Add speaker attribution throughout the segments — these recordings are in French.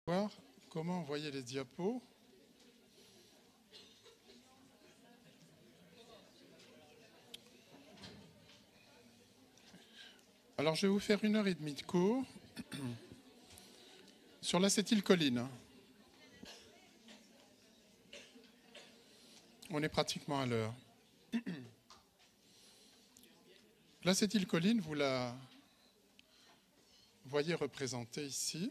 Speaker 1: Voir comment envoyer les diapos. Alors, je vais vous faire 1h30 de cours sur l'acétylcholine. On est pratiquement à l'heure. L'acétylcholine, vous la voyez représentée ici.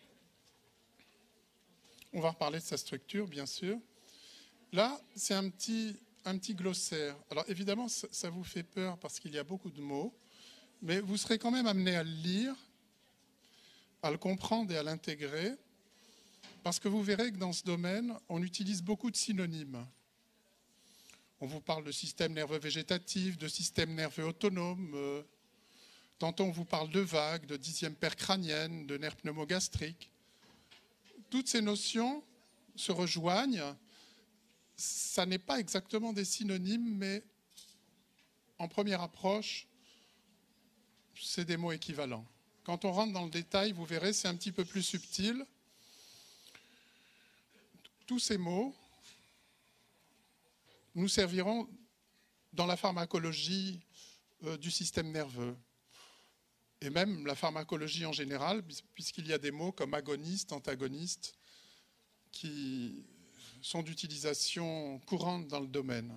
Speaker 1: On va reparler de sa structure, bien sûr. Là, c'est un petit glossaire. Alors, évidemment, ça vous fait peur parce qu'il y a beaucoup de mots, mais vous serez quand même amené à le lire, à le comprendre et à l'intégrer, parce que vous verrez que dans ce domaine, on utilise beaucoup de synonymes. On vous parle de système nerveux végétatif, de système nerveux autonome. Tantôt, on vous parle de vagues, de dixième paire crânienne, de nerfs pneumogastriques. Toutes ces notions se rejoignent. Ça n'est pas exactement des synonymes, mais en première approche, c'est des mots équivalents. Quand on rentre dans le détail, vous verrez, c'est un petit peu plus subtil. Tous ces mots nous serviront dans la pharmacologie du système nerveux et même la pharmacologie en général, puisqu'il y a des mots comme agoniste, antagoniste, qui sont d'utilisation courante dans le domaine.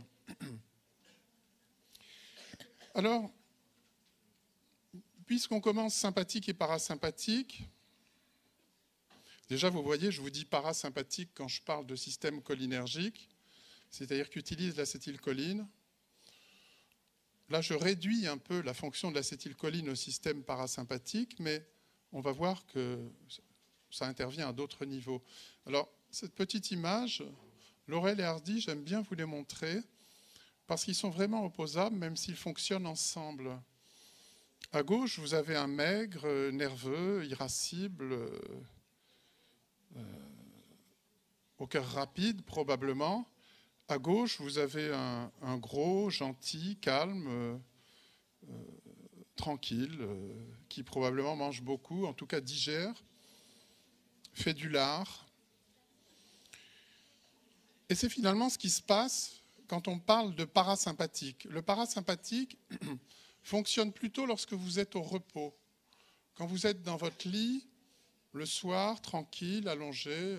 Speaker 1: Alors, puisqu'on commence sympathique et parasympathique, déjà vous voyez, je vous dis parasympathique quand je parle de système cholinergique, c'est-à-dire qu'utilise l'acétylcholine. Là, je réduis un peu la fonction de l'acétylcholine au système parasympathique, mais on va voir que ça intervient à d'autres niveaux. Alors, cette petite image, Laurel et Hardy, j'aime bien vous les montrer, parce qu'ils sont vraiment opposables, même s'ils fonctionnent ensemble. À gauche, vous avez un maigre, nerveux, irascible, au cœur rapide, probablement. À gauche, vous avez un gros, gentil, calme, tranquille, qui probablement mange beaucoup, en tout cas digère, fait du lard. Et c'est finalement ce qui se passe quand on parle de parasympathique. Le parasympathique fonctionne plutôt lorsque vous êtes au repos. Quand vous êtes dans votre lit, le soir, tranquille, allongé,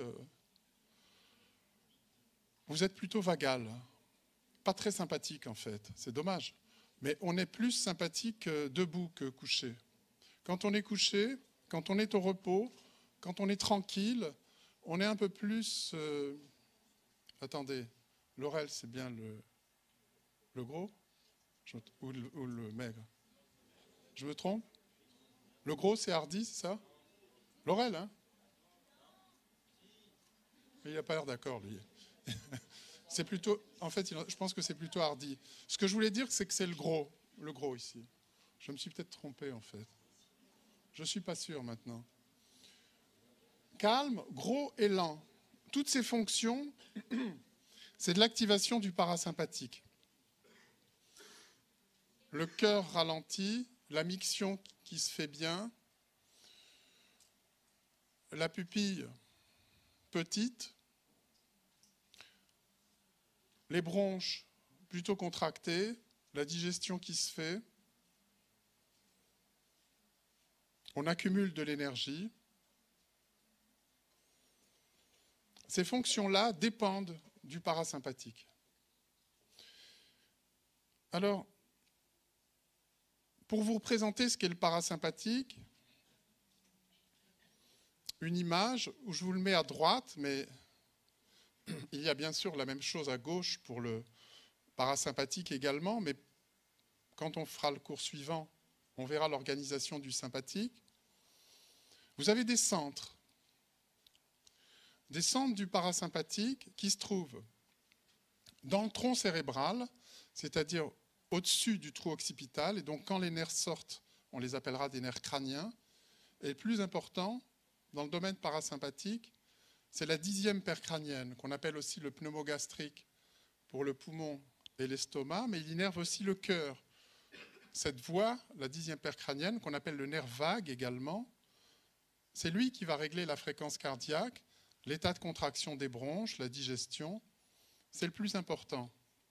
Speaker 1: vous êtes plutôt vagal. Pas très sympathique en fait, c'est dommage. Mais on est plus sympathique debout que couché. Quand on est couché, quand on est au repos, quand on est tranquille, on est un peu plus... Attendez, Laurel, c'est bien le gros ou le maigre? Je me trompe? Le gros, c'est Hardy, c'est ça? Laurel, hein? Mais il n'a pas l'air d'accord, lui. C'est plutôt... En fait, je pense que c'est plutôt Hardy. Ce que je voulais dire, c'est que c'est le gros ici. Je me suis peut-être trompé, en fait. Je ne suis pas sûr maintenant. Calme, gros et lent. Toutes ces fonctions, c'est de l'activation du parasympathique. Le cœur ralenti, la miction qui se fait bien, la pupille petite, les bronches plutôt contractées, la digestion qui se fait, on accumule de l'énergie. Ces fonctions-là dépendent du parasympathique. Alors, pour vous représenter ce qu'est le parasympathique, une image où je vous le mets à droite, mais il y a bien sûr la même chose à gauche pour le parasympathique également, mais quand on fera le cours suivant, on verra l'organisation du sympathique. Vous avez des centres du parasympathique qui se trouvent dans le tronc cérébral, c'est-à-dire au-dessus du trou occipital, et donc quand les nerfs sortent, on les appellera des nerfs crâniens. Et le plus important, dans le domaine parasympathique, c'est la dixième paire crânienne, qu'on appelle aussi le pneumogastrique pour le poumon et l'estomac, mais il innerve aussi le cœur. Cette voie, la dixième paire crânienne, qu'on appelle le nerf vague également, c'est lui qui va régler la fréquence cardiaque, l'état de contraction des bronches, la digestion. C'est le plus important.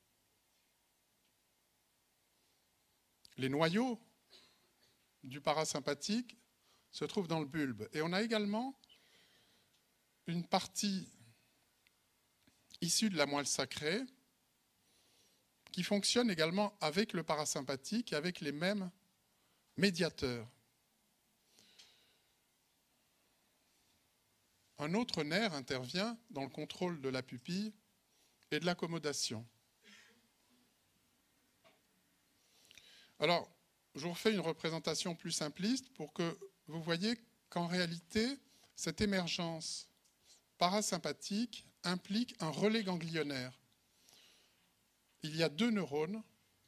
Speaker 1: Les noyaux du parasympathique se trouvent dans le bulbe. Et on a également une partie issue de la moelle sacrée qui fonctionne également avec le parasympathique et avec les mêmes médiateurs. Un autre nerf intervient dans le contrôle de la pupille et de l'accommodation. Alors, je vous refais une représentation plus simpliste pour que vous voyez qu'en réalité, cette émergence parasympathique implique un relais ganglionnaire. Il y a 2 neurones.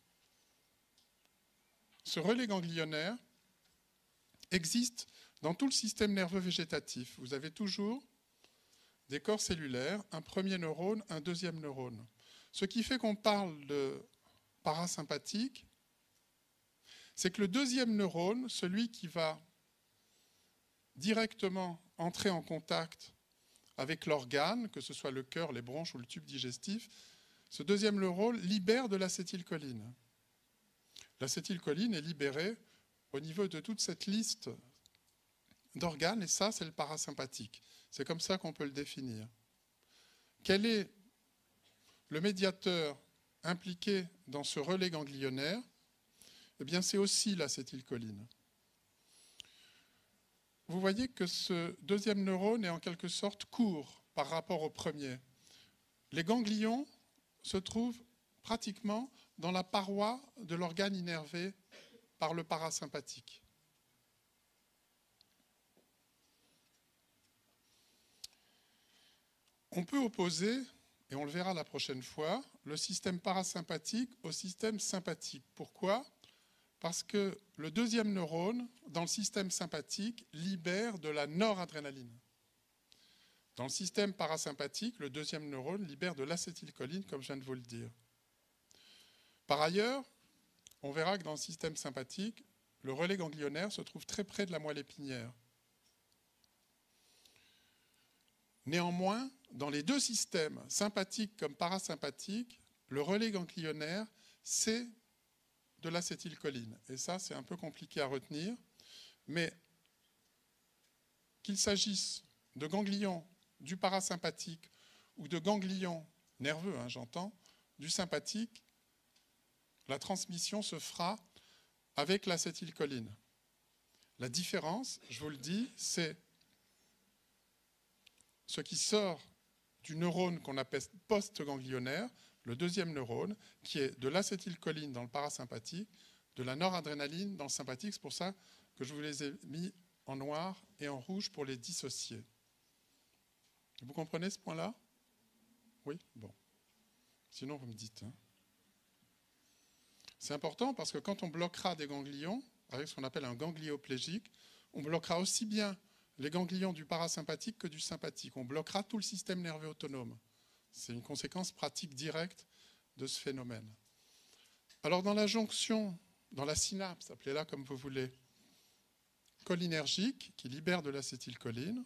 Speaker 1: Ce relais ganglionnaire existe dans tout le système nerveux végétatif. Vous avez toujours des corps cellulaires, un premier neurone, un deuxième neurone. Ce qui fait qu'on parle de parasympathique, c'est que le deuxième neurone, celui qui va directement entrer en contact avec l'organe, que ce soit le cœur, les bronches ou le tube digestif, ce deuxième neurone libère de l'acétylcholine. L'acétylcholine est libérée au niveau de toute cette liste d'organes, et ça, c'est le parasympathique. C'est comme ça qu'on peut le définir. Quel est le médiateur impliqué dans ce relais ganglionnaire? Eh bien, c'est aussi l'acétylcholine. Vous voyez que ce deuxième neurone est en quelque sorte court par rapport au premier. Les ganglions se trouvent pratiquement dans la paroi de l'organe innervé par le parasympathique. On peut opposer, et on le verra la prochaine fois, le système parasympathique au système sympathique. Pourquoi ? Parce que le deuxième neurone, dans le système sympathique, libère de la noradrénaline. Dans le système parasympathique, le deuxième neurone libère de l'acétylcholine, comme je viens de vous le dire. Par ailleurs, on verra que dans le système sympathique, le relais ganglionnaire se trouve très près de la moelle épinière. Néanmoins, dans les deux systèmes, sympathique comme parasympathique, le relais ganglionnaire, c'est de l'acétylcholine. Et ça, c'est un peu compliqué à retenir. Mais qu'il s'agisse de ganglions du parasympathique ou de ganglions nerveux, j'entends, du sympathique, la transmission se fera avec l'acétylcholine. La différence, je vous le dis, c'est ce qui sort du neurone qu'on appelle post-ganglionnaire, le deuxième neurone, qui est de l'acétylcholine dans le parasympathique, de la noradrénaline dans le sympathique. C'est pour ça que je vous les ai mis en noir et en rouge pour les dissocier. Vous comprenez ce point-là? Oui? Bon. Sinon, vous me dites. C'est important parce que quand on bloquera des ganglions, avec ce qu'on appelle un ganglioplégique, on bloquera aussi bien les ganglions du parasympathique que du sympathique. On bloquera tout le système nerveux autonome. C'est une conséquence pratique directe de ce phénomène. Alors dans la jonction, dans la synapse, appelez-la comme vous voulez, cholinergique, qui libère de l'acétylcholine,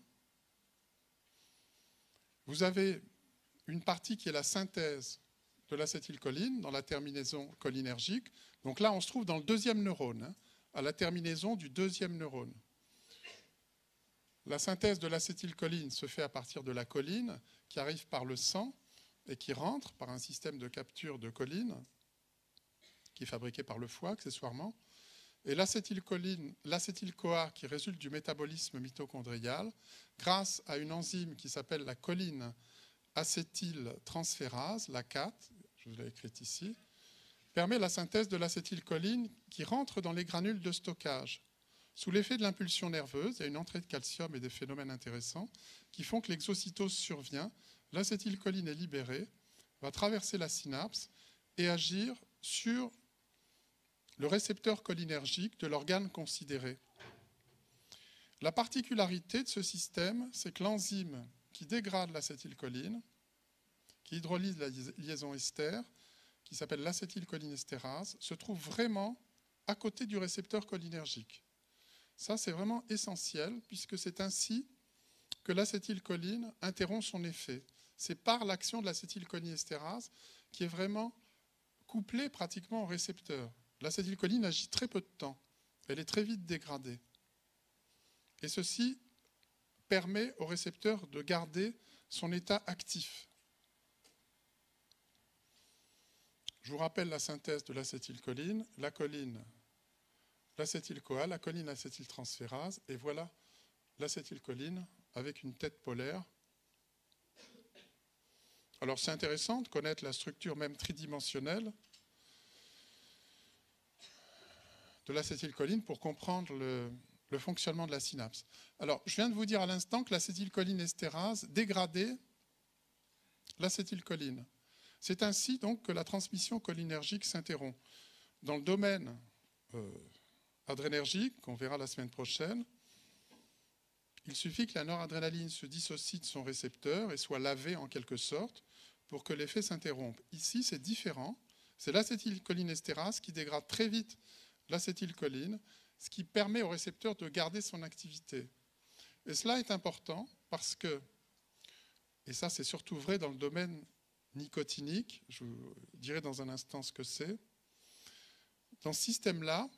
Speaker 1: vous avez une partie qui est la synthèse de l'acétylcholine dans la terminaison cholinergique. Donc là, on se trouve dans le deuxième neurone, à la terminaison du deuxième neurone. La synthèse de l'acétylcholine se fait à partir de la choline qui arrive par le sang et qui rentre par un système de capture de choline qui est fabriqué par le foie accessoirement. Et l'acétyl-CoA qui résulte du métabolisme mitochondrial, grâce à une enzyme qui s'appelle la choline acétyltransférase, la CAT, je vous l'ai écrite ici, permet la synthèse de l'acétylcholine qui rentre dans les granules de stockage. Sous l'effet de l'impulsion nerveuse, il y a une entrée de calcium et des phénomènes intéressants qui font que l'exocytose survient, l'acétylcholine est libérée, va traverser la synapse et agir sur le récepteur cholinergique de l'organe considéré. La particularité de ce système, c'est que l'enzyme qui dégrade l'acétylcholine, qui hydrolyse la liaison ester, qui s'appelle l'acétylcholinestérase, se trouve vraiment à côté du récepteur cholinergique. Ça, c'est vraiment essentiel, puisque c'est ainsi que l'acétylcholine interrompt son effet. C'est par l'action de l'acétylcholinéstérase qui est vraiment couplée pratiquement au récepteur. L'acétylcholine agit très peu de temps. Elle est très vite dégradée. Et ceci permet au récepteur de garder son état actif. Je vous rappelle la synthèse de l'acétylcholine, la choline, l'acétyl-CoA, la choline acétyltransférase, et voilà l'acétylcholine avec une tête polaire. Alors c'est intéressant de connaître la structure même tridimensionnelle de l'acétylcholine pour comprendre le fonctionnement de la synapse. Alors je viens de vous dire à l'instant que l'acétylcholinéstérase dégradait l'acétylcholine. C'est ainsi donc que la transmission cholinergique s'interrompt. Dans le domaine adrénergique, qu'on verra la semaine prochaine, il suffit que la noradrénaline se dissocie de son récepteur et soit lavée en quelque sorte pour que l'effet s'interrompe. Ici, c'est différent. C'est l'acétylcholinéstérase qui dégrade très vite l'acétylcholine, ce qui permet au récepteur de garder son activité. Et cela est important parce que, et ça c'est surtout vrai dans le domaine nicotinique, je vous dirai dans un instant ce que c'est, dans ce système-là,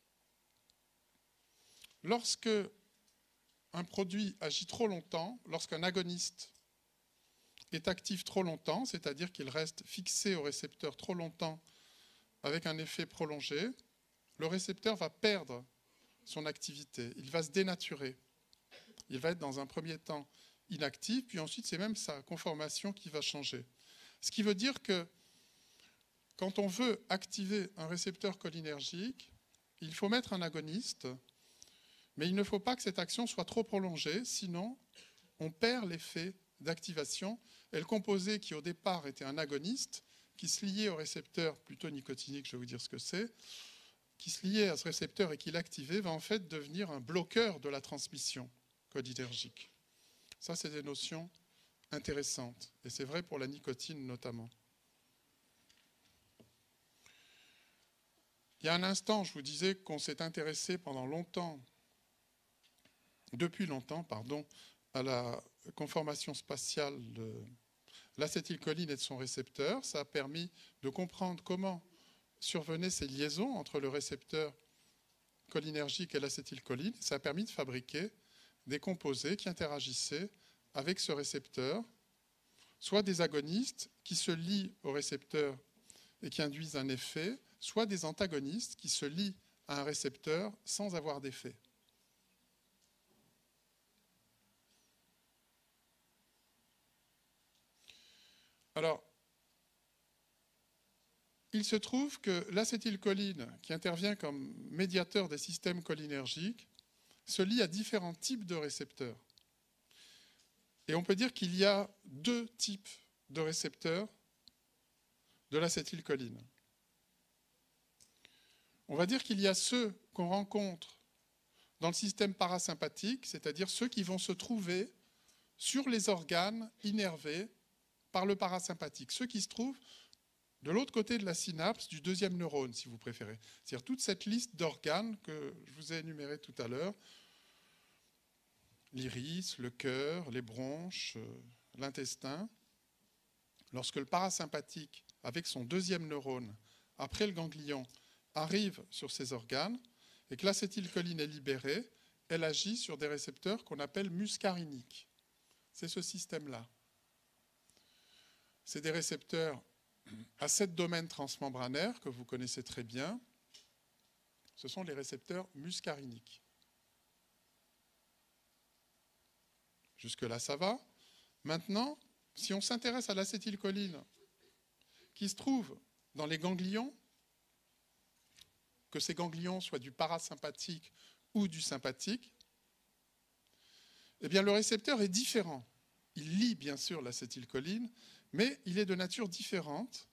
Speaker 1: lorsque un produit agit trop longtemps, lorsqu'un agoniste est actif trop longtemps, c'est-à-dire qu'il reste fixé au récepteur trop longtemps avec un effet prolongé, le récepteur va perdre son activité, il va se dénaturer. Il va être dans un premier temps inactif, puis ensuite c'est même sa conformation qui va changer. Ce qui veut dire que quand on veut activer un récepteur cholinergique, il faut mettre un agoniste, mais il ne faut pas que cette action soit trop prolongée, sinon on perd l'effet d'activation. Et le composé qui au départ était un agoniste, qui se liait au récepteur plutôt nicotinique, je vais vous dire ce que c'est, qui se liait à ce récepteur et qui l'activait, va en fait devenir un bloqueur de la transmission cholinergique. Ça, c'est des notions intéressantes. Et c'est vrai pour la nicotine notamment. Il y a un instant, je vous disais qu'on s'est intéressé pendant longtemps, depuis longtemps, pardon, à la conformation spatiale de l'acétylcholine et de son récepteur. Ça a permis de comprendre comment survenaient ces liaisons entre le récepteur cholinergique et l'acétylcholine. Ça a permis de fabriquer des composés qui interagissaient avec ce récepteur, soit des agonistes qui se lient au récepteur et qui induisent un effet, soit des antagonistes qui se lient à un récepteur sans avoir d'effet. Alors, il se trouve que l'acétylcholine, qui intervient comme médiateur des systèmes cholinergiques, se lie à différents types de récepteurs. Et on peut dire qu'il y a deux types de récepteurs de l'acétylcholine. On va dire qu'il y a ceux qu'on rencontre dans le système parasympathique, c'est-à-dire ceux qui vont se trouver sur les organes innervés par le parasympathique, ceux qui se trouvent de l'autre côté de la synapse du deuxième neurone, si vous préférez. C'est-à-dire toute cette liste d'organes que je vous ai énumérés tout à l'heure, l'iris, le cœur, les bronches, l'intestin. Lorsque le parasympathique, avec son deuxième neurone, après le ganglion, arrive sur ces organes, et que l'acétylcholine est libérée, elle agit sur des récepteurs qu'on appelle muscariniques. C'est ce système-là. C'est des récepteurs à 7 domaines transmembranaires que vous connaissez très bien. Ce sont les récepteurs muscariniques. Jusque-là, ça va. Maintenant, si on s'intéresse à l'acétylcholine qui se trouve dans les ganglions, que ces ganglions soient du parasympathique ou du sympathique, eh bien le récepteur est différent. Il lie bien sûr l'acétylcholine, mais il est de nature différente.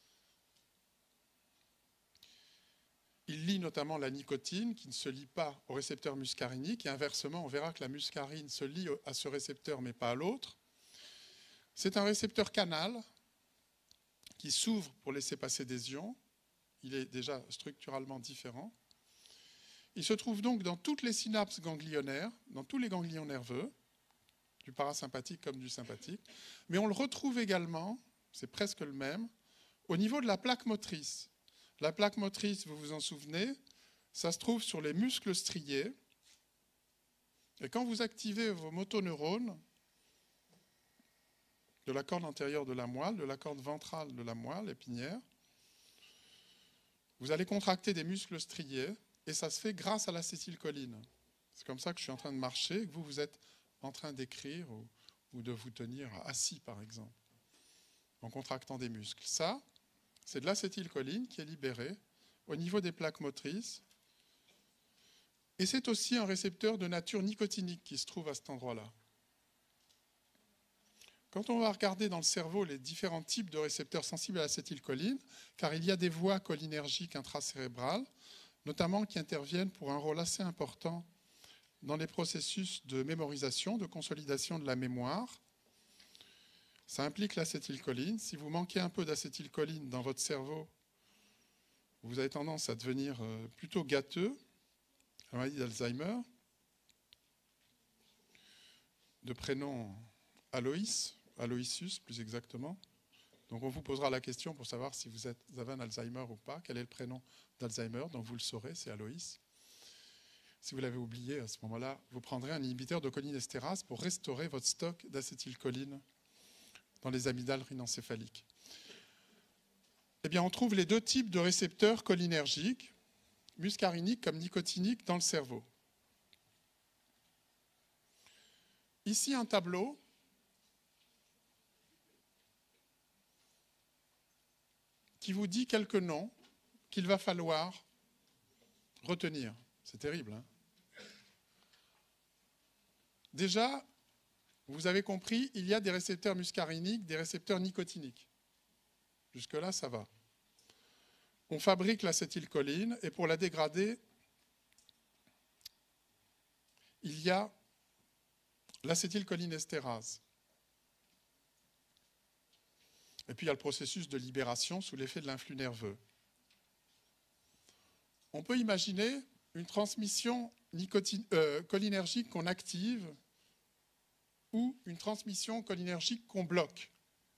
Speaker 1: Il lie notamment la nicotine, qui ne se lie pas au récepteur muscarinique, et inversement, on verra que la muscarine se lie à ce récepteur, mais pas à l'autre. C'est un récepteur canal qui s'ouvre pour laisser passer des ions. Il est déjà structurellement différent. Il se trouve donc dans toutes les synapses ganglionnaires, dans tous les ganglions nerveux, du parasympathique comme du sympathique, mais on le retrouve également, c'est presque le même, au niveau de la plaque motrice. La plaque motrice, vous vous en souvenez, ça se trouve sur les muscles striés. Et quand vous activez vos motoneurones de la corde antérieure de la moelle, de la corde ventrale de la moelle épinière, vous allez contracter des muscles striés et ça se fait grâce à l'acétylcholine. C'est comme ça que je suis en train de marcher et que vous êtes en train d'écrire ou de vous tenir assis, par exemple, en contractant des muscles. Ça, c'est de l'acétylcholine qui est libérée au niveau des plaques motrices. Et c'est aussi un récepteur de nature nicotinique qui se trouve à cet endroit-là. Quand on va regarder dans le cerveau les différents types de récepteurs sensibles à l'acétylcholine, car il y a des voies cholinergiques intracérébrales, notamment qui interviennent pour un rôle assez important dans les processus de mémorisation, de consolidation de la mémoire. Ça implique l'acétylcholine. Si vous manquez un peu d'acétylcholine dans votre cerveau, vous avez tendance à devenir plutôt gâteux, la maladie d'Alzheimer, de prénom Aloïs, Aloysius plus exactement. Donc on vous posera la question pour savoir si vous avez un Alzheimer ou pas, quel est le prénom d'Alzheimer, donc vous le saurez, c'est Aloïs. Si vous l'avez oublié, à ce moment-là, vous prendrez un inhibiteur de cholinestérase pour restaurer votre stock d'acétylcholine dans les amygdales rhinencéphaliques. Eh bien, on trouve les deux types de récepteurs cholinergiques, muscariniques comme nicotiniques, dans le cerveau. Ici, un tableau qui vous dit quelques noms qu'il va falloir retenir. C'est terrible, hein? Déjà, vous avez compris, il y a des récepteurs muscariniques, des récepteurs nicotiniques. Jusque-là, ça va. On fabrique l'acétylcholine et pour la dégrader, il y a l'acétylcholinestérase. Et puis il y a le processus de libération sous l'effet de l'influx nerveux. On peut imaginer une transmission cholinergique qu'on active ou une transmission cholinergique qu'on bloque.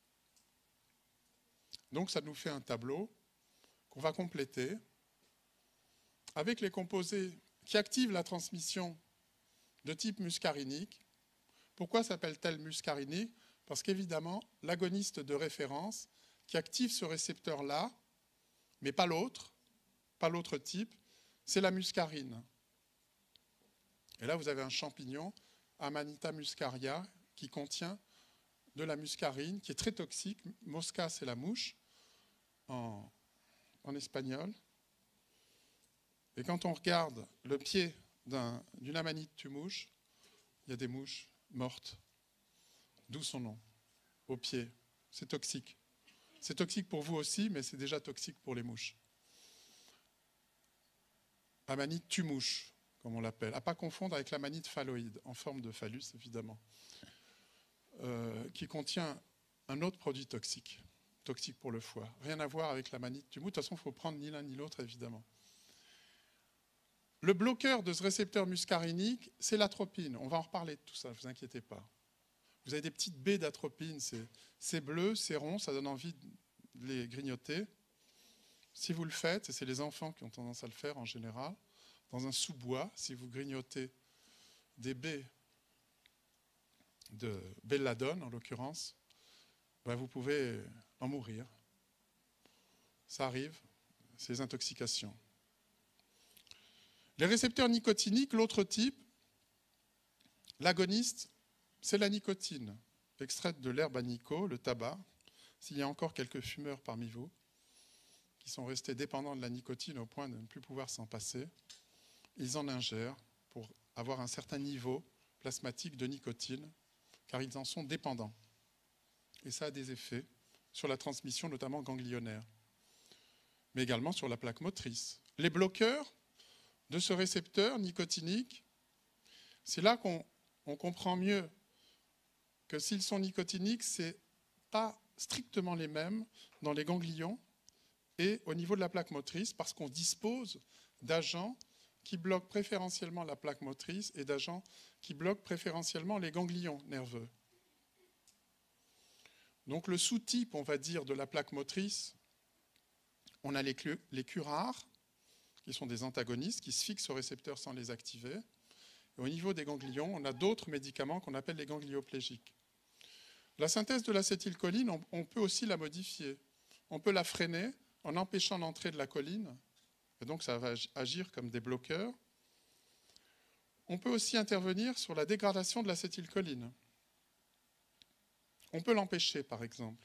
Speaker 1: Donc ça nous fait un tableau qu'on va compléter avec les composés qui activent la transmission de type muscarinique. Pourquoi s'appelle-t-elle muscarinique? Parce qu'évidemment, l'agoniste de référence qui active ce récepteur-là, mais pas l'autre type, c'est la muscarine. Et là, vous avez un champignon, Amanita muscaria, qui contient de la muscarine, qui est très toxique. Mosca, c'est la mouche, en espagnol. Et quand on regarde le pied d'une amanite tue-mouche, il y a des mouches mortes. D'où son nom, au pied. C'est toxique. C'est toxique pour vous aussi, mais c'est déjà toxique pour les mouches. Amanite tue-mouche, comme on l'appelle. À ne pas confondre avec l'amanite phalloïde, en forme de phallus, évidemment, qui contient un autre produit toxique pour le foie. Rien à voir avec l'amanite tue-mouche. De toute façon, il ne faut prendre ni l'un ni l'autre, évidemment. Le bloqueur de ce récepteur muscarinique, c'est l'atropine. On va en reparler de tout ça, ne vous inquiétez pas. Vous avez des petites baies d'atropine, c'est bleu, c'est rond, ça donne envie de les grignoter. Si vous le faites, et c'est les enfants qui ont tendance à le faire en général, dans un sous-bois, si vous grignotez des baies de belladone, en l'occurrence, ben vous pouvez en mourir. Ça arrive, c'est les intoxications. Les récepteurs nicotiniques, l'autre type, l'agoniste, c'est la nicotine, extraite de l'herbe à nico, le tabac. S'il y a encore quelques fumeurs parmi vous qui sont restés dépendants de la nicotine au point de ne plus pouvoir s'en passer, ils en ingèrent pour avoir un certain niveau plasmatique de nicotine, car ils en sont dépendants. Et ça a des effets sur la transmission, notamment ganglionnaire, mais également sur la plaque motrice. Les bloqueurs de ce récepteur nicotinique, c'est là qu'on comprend mieux que s'ils sont nicotiniques, ce n'est pas strictement les mêmes dans les ganglions et au niveau de la plaque motrice, parce qu'on dispose d'agents qui bloquent préférentiellement la plaque motrice et d'agents qui bloquent préférentiellement les ganglions nerveux. Donc le sous-type, on va dire, de la plaque motrice, on a les curares, qui sont des antagonistes, qui se fixent aux récepteurs sans les activer. Et au niveau des ganglions, on a d'autres médicaments qu'on appelle les ganglioplégiques. La synthèse de l'acétylcholine, on peut aussi la modifier. On peut la freiner en empêchant l'entrée de la choline, et donc ça va agir comme des bloqueurs. On peut aussi intervenir sur la dégradation de l'acétylcholine. On peut l'empêcher, par exemple.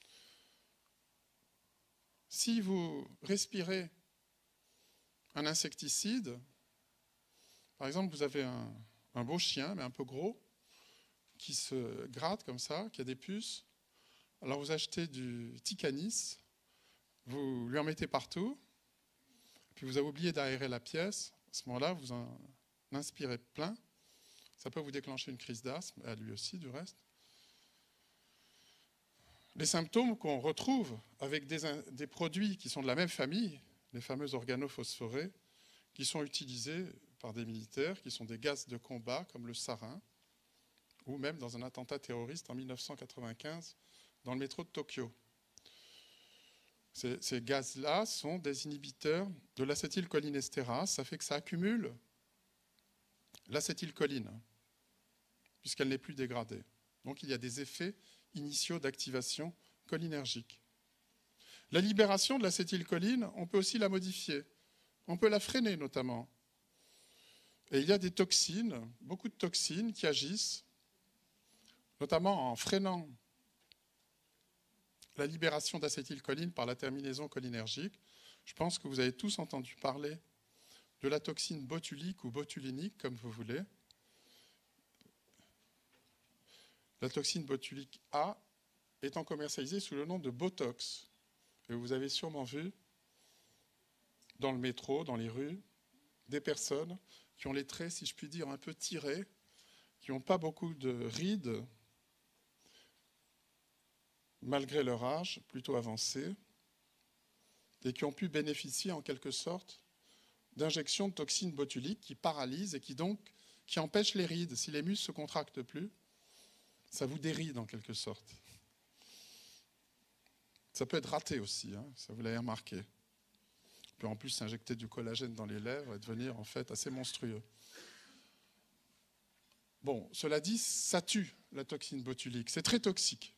Speaker 1: Si vous respirez un insecticide, par exemple, vous avez un beau chien, mais un peu gros, qui se gratte comme ça, qui a des puces. Alors vous achetez du Ticanis, vous lui en mettez partout, puis vous avez oublié d'aérer la pièce. À ce moment-là, vous en inspirez plein. Ça peut vous déclencher une crise d'asthme, à lui aussi du reste. Les symptômes qu'on retrouve avec des produits qui sont de la même famille, les fameux organophosphorés, qui sont utilisés par des militaires, qui sont des gaz de combat comme le sarin, ou même dans un attentat terroriste en 1995 dans le métro de Tokyo. Ces gaz-là sont des inhibiteurs de l'acétylcholinestérase. Ça fait que ça accumule l'acétylcholine, puisqu'elle n'est plus dégradée. Donc il y a des effets initiaux d'activation cholinergique. La libération de l'acétylcholine, on peut aussi la modifier. On peut la freiner notamment. Et il y a des toxines, beaucoup de toxines qui agissent, notamment en freinant la libération d'acétylcholine par la terminaison cholinergique. Je pense que vous avez tous entendu parler de la toxine botulique ou botulinique, comme vous voulez. La toxine botulique A étant commercialisée sous le nom de Botox. Et vous avez sûrement vu dans le métro, dans les rues, des personnes qui ont les traits, si je puis dire, un peu tirés, qui n'ont pas beaucoup de rides, malgré leur âge plutôt avancé, et qui ont pu bénéficier en quelque sorte d'injections de toxines botuliques qui paralysent et qui empêchent les rides. Si les muscles ne se contractent plus, ça vous déride en quelque sorte. Ça peut être raté aussi, hein, ça vous l'avez remarqué. On peut en plus s'injecter du collagène dans les lèvres et devenir en fait assez monstrueux. Bon, cela dit, ça tue la toxine botulique, c'est très toxique.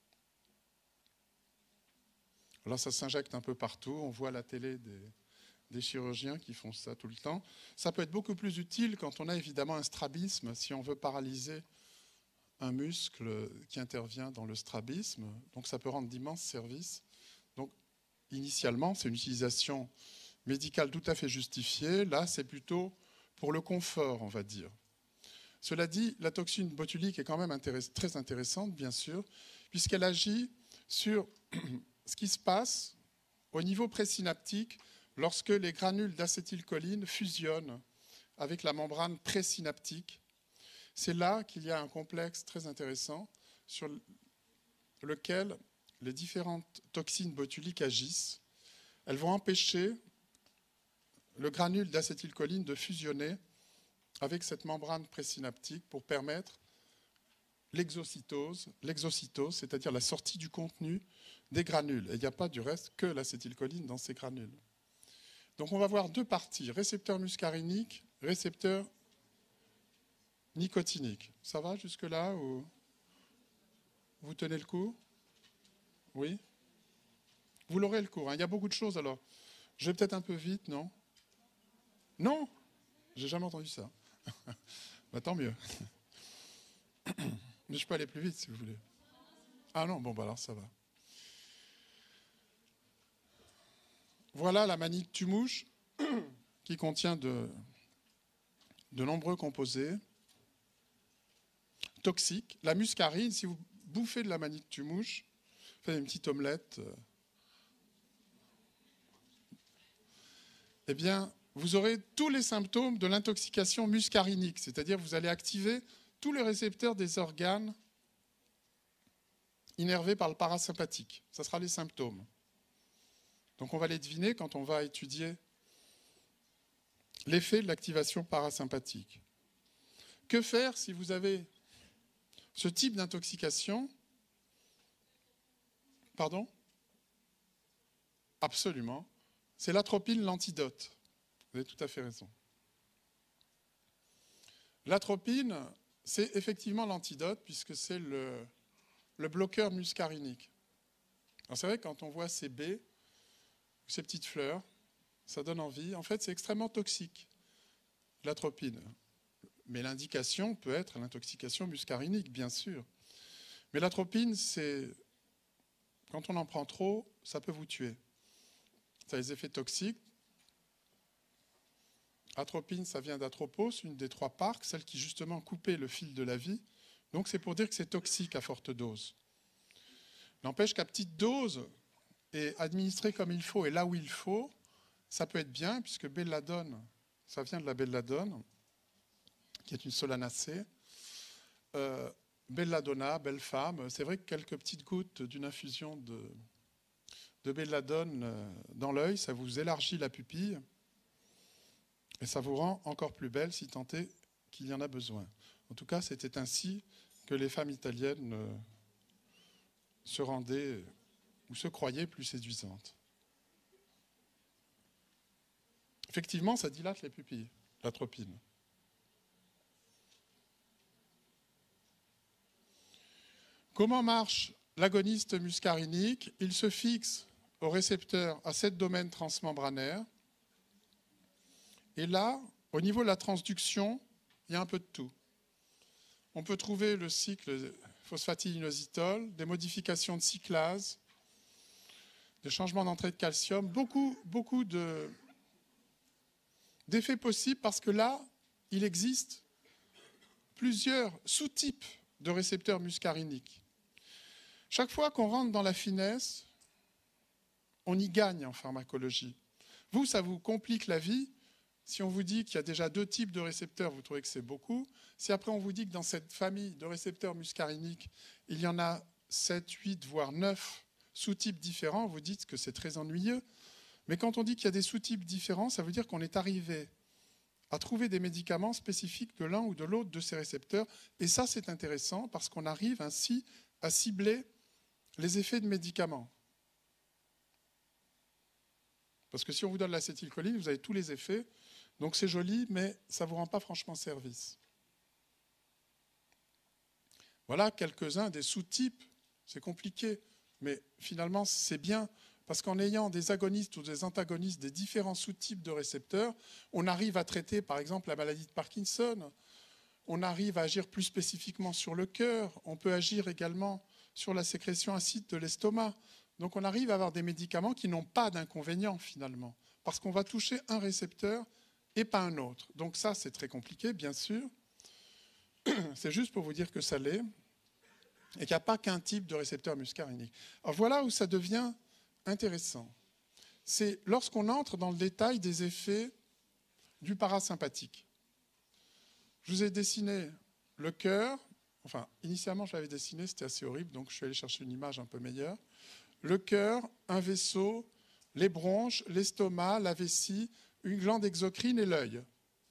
Speaker 1: Alors ça s'injecte un peu partout, on voit à la télé des chirurgiens qui font ça tout le temps. Ça peut être beaucoup plus utile quand on a évidemment un strabisme, si on veut paralyser un muscle qui intervient dans le strabisme. Donc ça peut rendre d'immenses services. Donc initialement, c'est une utilisation médicale tout à fait justifiée. Là, c'est plutôt pour le confort, on va dire. Cela dit, la toxine botulique est quand même très intéressante, bien sûr, puisqu'elle agit sur ce qui se passe au niveau présynaptique lorsque les granules d'acétylcholine fusionnent avec la membrane présynaptique. C'est là qu'il y a un complexe très intéressant sur lequel les différentes toxines botuliques agissent. Elles vont empêcher le granule d'acétylcholine de fusionner avec cette membrane présynaptique pour permettre l'exocytose, c'est-à-dire la sortie du contenu des granules. Et il n'y a pas du reste que l'acétylcholine dans ces granules. Donc on va voir deux parties, récepteur muscarinique, récepteur nicotinique. Ça va jusque-là ou vous tenez le coup? Oui? Vous l'aurez le cours, hein. Il y a beaucoup de choses alors. Je vais peut-être un peu vite, non? Non? J'ai jamais entendu ça. Bah, tant mieux. Mais je peux aller plus vite si vous voulez. Ah non, bon, bah alors ça va. Voilà la manite tumouche qui contient de nombreux composés toxiques. La muscarine, si vous bouffez de la manite tumouche, faites une petite omelette, eh bien, vous aurez tous les symptômes de l'intoxication muscarinique, c'est-à-dire vous allez activer tous les récepteurs des organes innervés par le parasympathique. Ça sera les symptômes. Donc on va les deviner quand on va étudier l'effet de l'activation parasympathique. Que faire si vous avez ce type d'intoxication? Pardon? Absolument. C'est l'atropine l'antidote. Vous avez tout à fait raison. L'atropine, c'est effectivement l'antidote puisque c'est le bloqueur muscarinique. Alors c'est vrai, quand on voit ces baies, ces petites fleurs, ça donne envie. En fait, c'est extrêmement toxique, l'atropine. Mais l'indication peut être l'intoxication muscarinique, bien sûr. Mais l'atropine, c'est quand on en prend trop, ça peut vous tuer. Ça a des effets toxiques. Atropine, ça vient d'atropos, une des 3 parcs, celle qui justement coupait le fil de la vie. Donc c'est pour dire que c'est toxique à forte dose. N'empêche qu'à petite dose, et administrée comme il faut et là où il faut, ça peut être bien, puisque belladone, ça vient de la belladone, qui est une solanacée. Belladonna, belle femme. C'est vrai que quelques petites gouttes d'une infusion de belladone dans l'œil, ça vous élargit la pupille et ça vous rend encore plus belle si tant est qu'il y en a besoin. En tout cas, c'était ainsi que les femmes italiennes se rendaient ou se croyaient plus séduisantes. Effectivement, ça dilate les pupilles, l'atropine. Comment marche l'agoniste muscarinique? Il se fixe au récepteur à 7 domaines transmembranaires. Et là, au niveau de la transduction, il y a un peu de tout. On peut trouver le cycle phosphatidyl'inositol, des modifications de cyclase, des changements d'entrée de calcium, beaucoup d'effets possibles parce que là, il existe plusieurs sous-types de récepteurs muscariniques. Chaque fois qu'on rentre dans la finesse, on y gagne en pharmacologie. Vous, ça vous complique la vie. Si on vous dit qu'il y a déjà 2 types de récepteurs, vous trouvez que c'est beaucoup. Si après on vous dit que dans cette famille de récepteurs muscariniques, il y en a 7, 8, voire 9 sous-types différents, vous dites que c'est très ennuyeux. Mais quand on dit qu'il y a des sous-types différents, ça veut dire qu'on est arrivé à trouver des médicaments spécifiques de l'un ou de l'autre de ces récepteurs. Et ça, c'est intéressant parce qu'on arrive ainsi à cibler les effets de médicaments. Parce que si on vous donne l'acétylcholine, vous avez tous les effets. Donc c'est joli, mais ça ne vous rend pas franchement service. Voilà quelques-uns des sous-types. C'est compliqué, mais finalement, c'est bien. Parce qu'en ayant des agonistes ou des antagonistes des différents sous-types de récepteurs, on arrive à traiter, par exemple, la maladie de Parkinson. On arrive à agir plus spécifiquement sur le cœur. On peut agir également sur la sécrétion acide de l'estomac. Donc on arrive à avoir des médicaments qui n'ont pas d'inconvénients, finalement. Parce qu'on va toucher un récepteur et pas un autre. Donc ça, c'est très compliqué, bien sûr. C'est juste pour vous dire que ça l'est. Et qu'il n'y a pas qu'un type de récepteur muscarinique. Alors voilà où ça devient intéressant. C'est lorsqu'on entre dans le détail des effets du parasympathique. Je vous ai dessiné le cœur. Enfin, initialement, je l'avais dessiné, c'était assez horrible, donc je suis allé chercher une image un peu meilleure. Le cœur, un vaisseau, les bronches, l'estomac, la vessie, une glande exocrine et l'œil.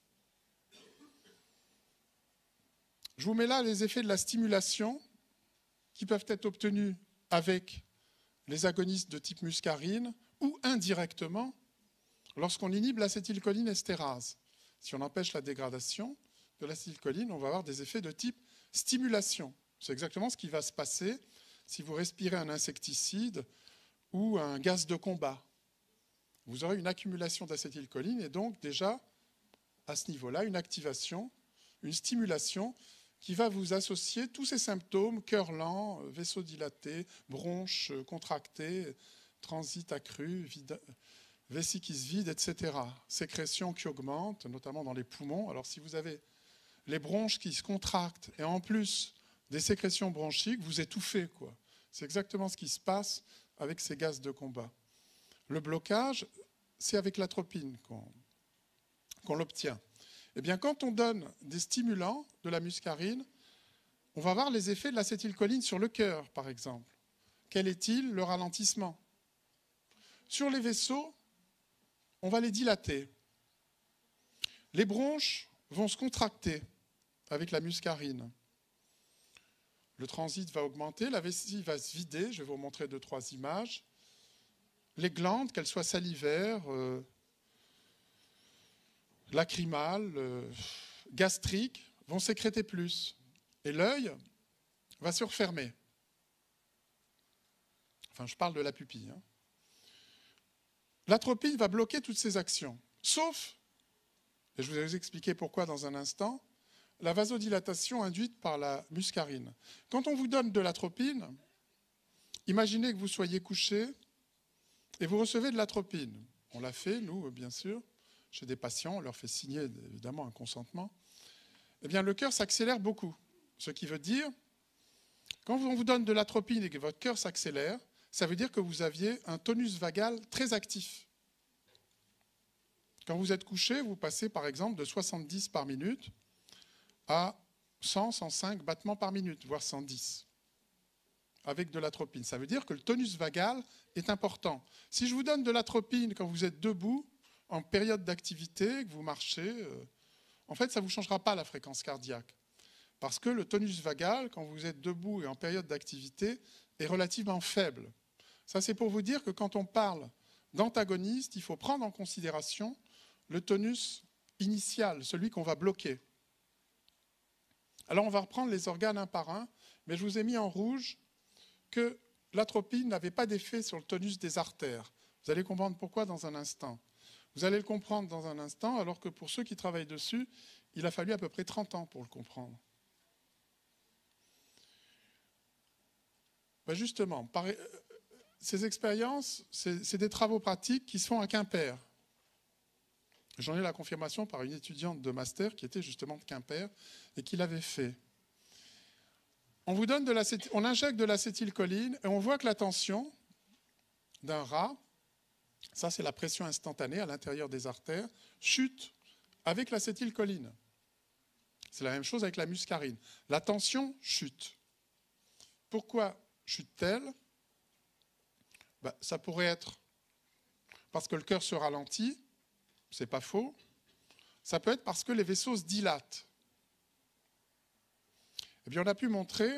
Speaker 1: Je vous mets là les effets de la stimulation qui peuvent être obtenus avec les agonistes de type muscarine ou indirectement lorsqu'on inhibe l'acétylcholine estérase. Si on empêche la dégradation de l'acétylcholine, on va avoir des effets de type stimulation. C'est exactement ce qui va se passer si vous respirez un insecticide ou un gaz de combat. Vous aurez une accumulation d'acétylcholine et donc déjà, à ce niveau-là, une activation, une stimulation qui va vous associer tous ces symptômes, cœur lent, vaisseau dilaté, bronches contractées, transit accru, vessie qui se vide, etc. Sécrétion qui augmente, notamment dans les poumons. Alors si vous avez les bronches qui se contractent et en plus des sécrétions bronchiques, vous étouffez, quoi. C'est exactement ce qui se passe avec ces gaz de combat. Le blocage, c'est avec l'atropine qu'on l'obtient. Eh bien, quand on donne des stimulants de la muscarine, on va voir les effets de l'acétylcholine sur le cœur, par exemple. Quel est-il? Le ralentissement. Sur les vaisseaux, on va les dilater. Les bronches vont se contracter avec la muscarine. Le transit va augmenter, la vessie va se vider. Je vais vous montrer 2-3 images. Les glandes, qu'elles soient salivaires, lacrymales, gastriques, vont sécréter plus. Et l'œil va se refermer. Enfin, je parle de la pupille. L'atropine va bloquer toutes ces actions, sauf, et je vais vous expliquer pourquoi dans un instant, la vasodilatation induite par la muscarine. Quand on vous donne de l'atropine, imaginez que vous soyez couché et vous recevez de l'atropine. On l'a fait, nous, bien sûr, chez des patients, on leur fait signer évidemment un consentement. Eh bien, le cœur s'accélère beaucoup. Ce qui veut dire, quand on vous donne de l'atropine et que votre cœur s'accélère, ça veut dire que vous aviez un tonus vagal très actif. Quand vous êtes couché, vous passez par exemple de 70 par minute à 100, 105 battements par minute, voire 110, avec de l'atropine. Ça veut dire que le tonus vagal est important. Si je vous donne de l'atropine quand vous êtes debout, en période d'activité, que vous marchez, en fait, ça ne vous changera pas la fréquence cardiaque. Parce que le tonus vagal, quand vous êtes debout et en période d'activité, est relativement faible. Ça, c'est pour vous dire que quand on parle d'antagoniste, il faut prendre en considération le tonus initial, celui qu'on va bloquer. Alors, on va reprendre les organes un par un, mais je vous ai mis en rouge que l'atropine n'avait pas d'effet sur le tonus des artères. Vous allez comprendre pourquoi dans un instant. Vous allez le comprendre dans un instant, alors que pour ceux qui travaillent dessus, il a fallu à peu près 30 ans pour le comprendre. Ben justement, ces expériences, c'est des travaux pratiques qui se font à Quimper. J'en ai la confirmation par une étudiante de master qui était justement de Quimper et qui l'avait fait. On injecte de l'acétylcholine et on voit que la tension d'un rat, ça c'est la pression instantanée à l'intérieur des artères, chute avec l'acétylcholine. C'est la même chose avec la muscarine. La tension chute. Pourquoi chute-t-elle ? Ben, ça pourrait être parce que le cœur se ralentit, c'est pas faux. Ça peut être parce que les vaisseaux se dilatent. Eh bien, on a pu montrer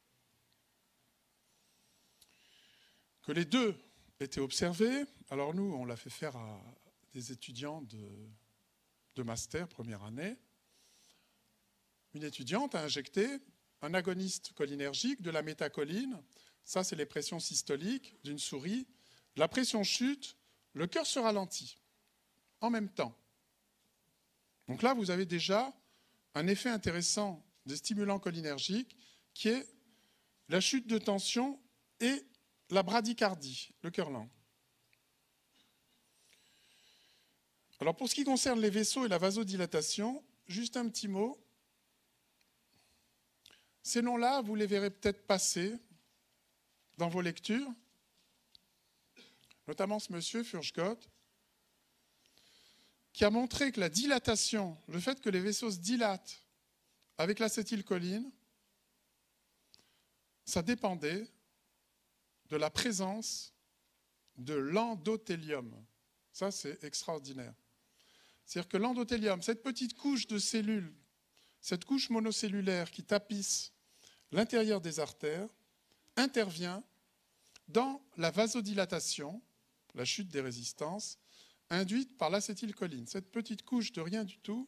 Speaker 1: que les deux étaient observés. Alors nous, on l'a fait faire à des étudiants de master, première année. Une étudiante a injecté un agoniste cholinergique, de la métacholine. Ça, c'est les pressions systoliques d'une souris. La pression chute, le cœur se ralentit en même temps. Donc là, vous avez déjà un effet intéressant des stimulants cholinergiques qui est la chute de tension et la bradycardie, le cœur lent. Alors pour ce qui concerne les vaisseaux et la vasodilatation, juste un petit mot. Ces noms-là, vous les verrez peut-être passer dans vos lectures, notamment ce monsieur, Furchgott, qui a montré que la dilatation, le fait que les vaisseaux se dilatent avec l'acétylcholine, ça dépendait de la présence de l'endothélium. Ça, c'est extraordinaire. C'est-à-dire que l'endothélium, cette petite couche de cellules, cette couche monocellulaire qui tapisse l'intérieur des artères, intervient dans la vasodilatation, la chute des résistances, induite par l'acétylcholine. Cette petite couche de rien du tout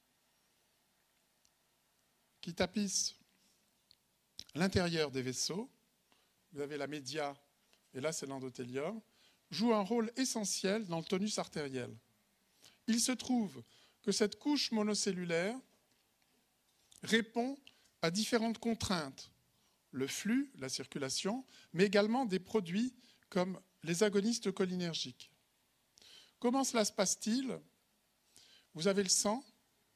Speaker 1: qui tapisse l'intérieur des vaisseaux, vous avez la média, et là c'est l'endothélium, joue un rôle essentiel dans le tonus artériel. Il se trouve que cette couche monocellulaire répond à différentes contraintes, le flux, la circulation, mais également des produits comme les agonistes cholinergiques. Comment cela se passe-t-il ? Vous avez le sang,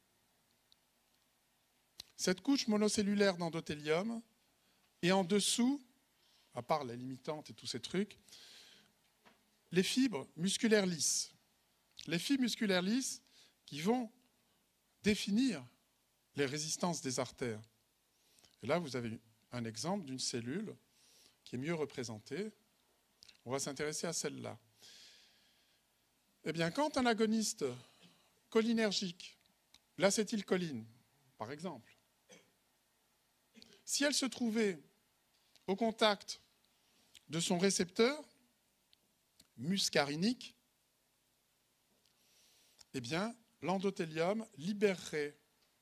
Speaker 1: cette couche monocellulaire d'endothélium, et en dessous, à part la limitante et tous ces trucs, les fibres musculaires lisses. Les fibres musculaires lisses qui vont définir les résistances des artères. Et là, vous avez un exemple d'une cellule qui est mieux représentée. On va s'intéresser à celle-là. Eh bien, quand un agoniste cholinergique l'acétylcholine, par exemple, si elle se trouvait au contact de son récepteur muscarinique, eh bien, l'endothélium libérerait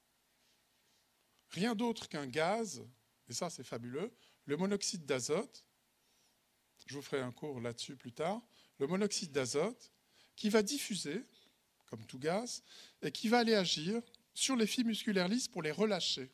Speaker 1: rien d'autre qu'un gaz, et ça c'est fabuleux, le monoxyde d'azote, je vous ferai un cours là-dessus plus tard, le monoxyde d'azote qui va diffuser, comme tout gaz, et qui va aller agir sur les fibres musculaires lisses pour les relâcher.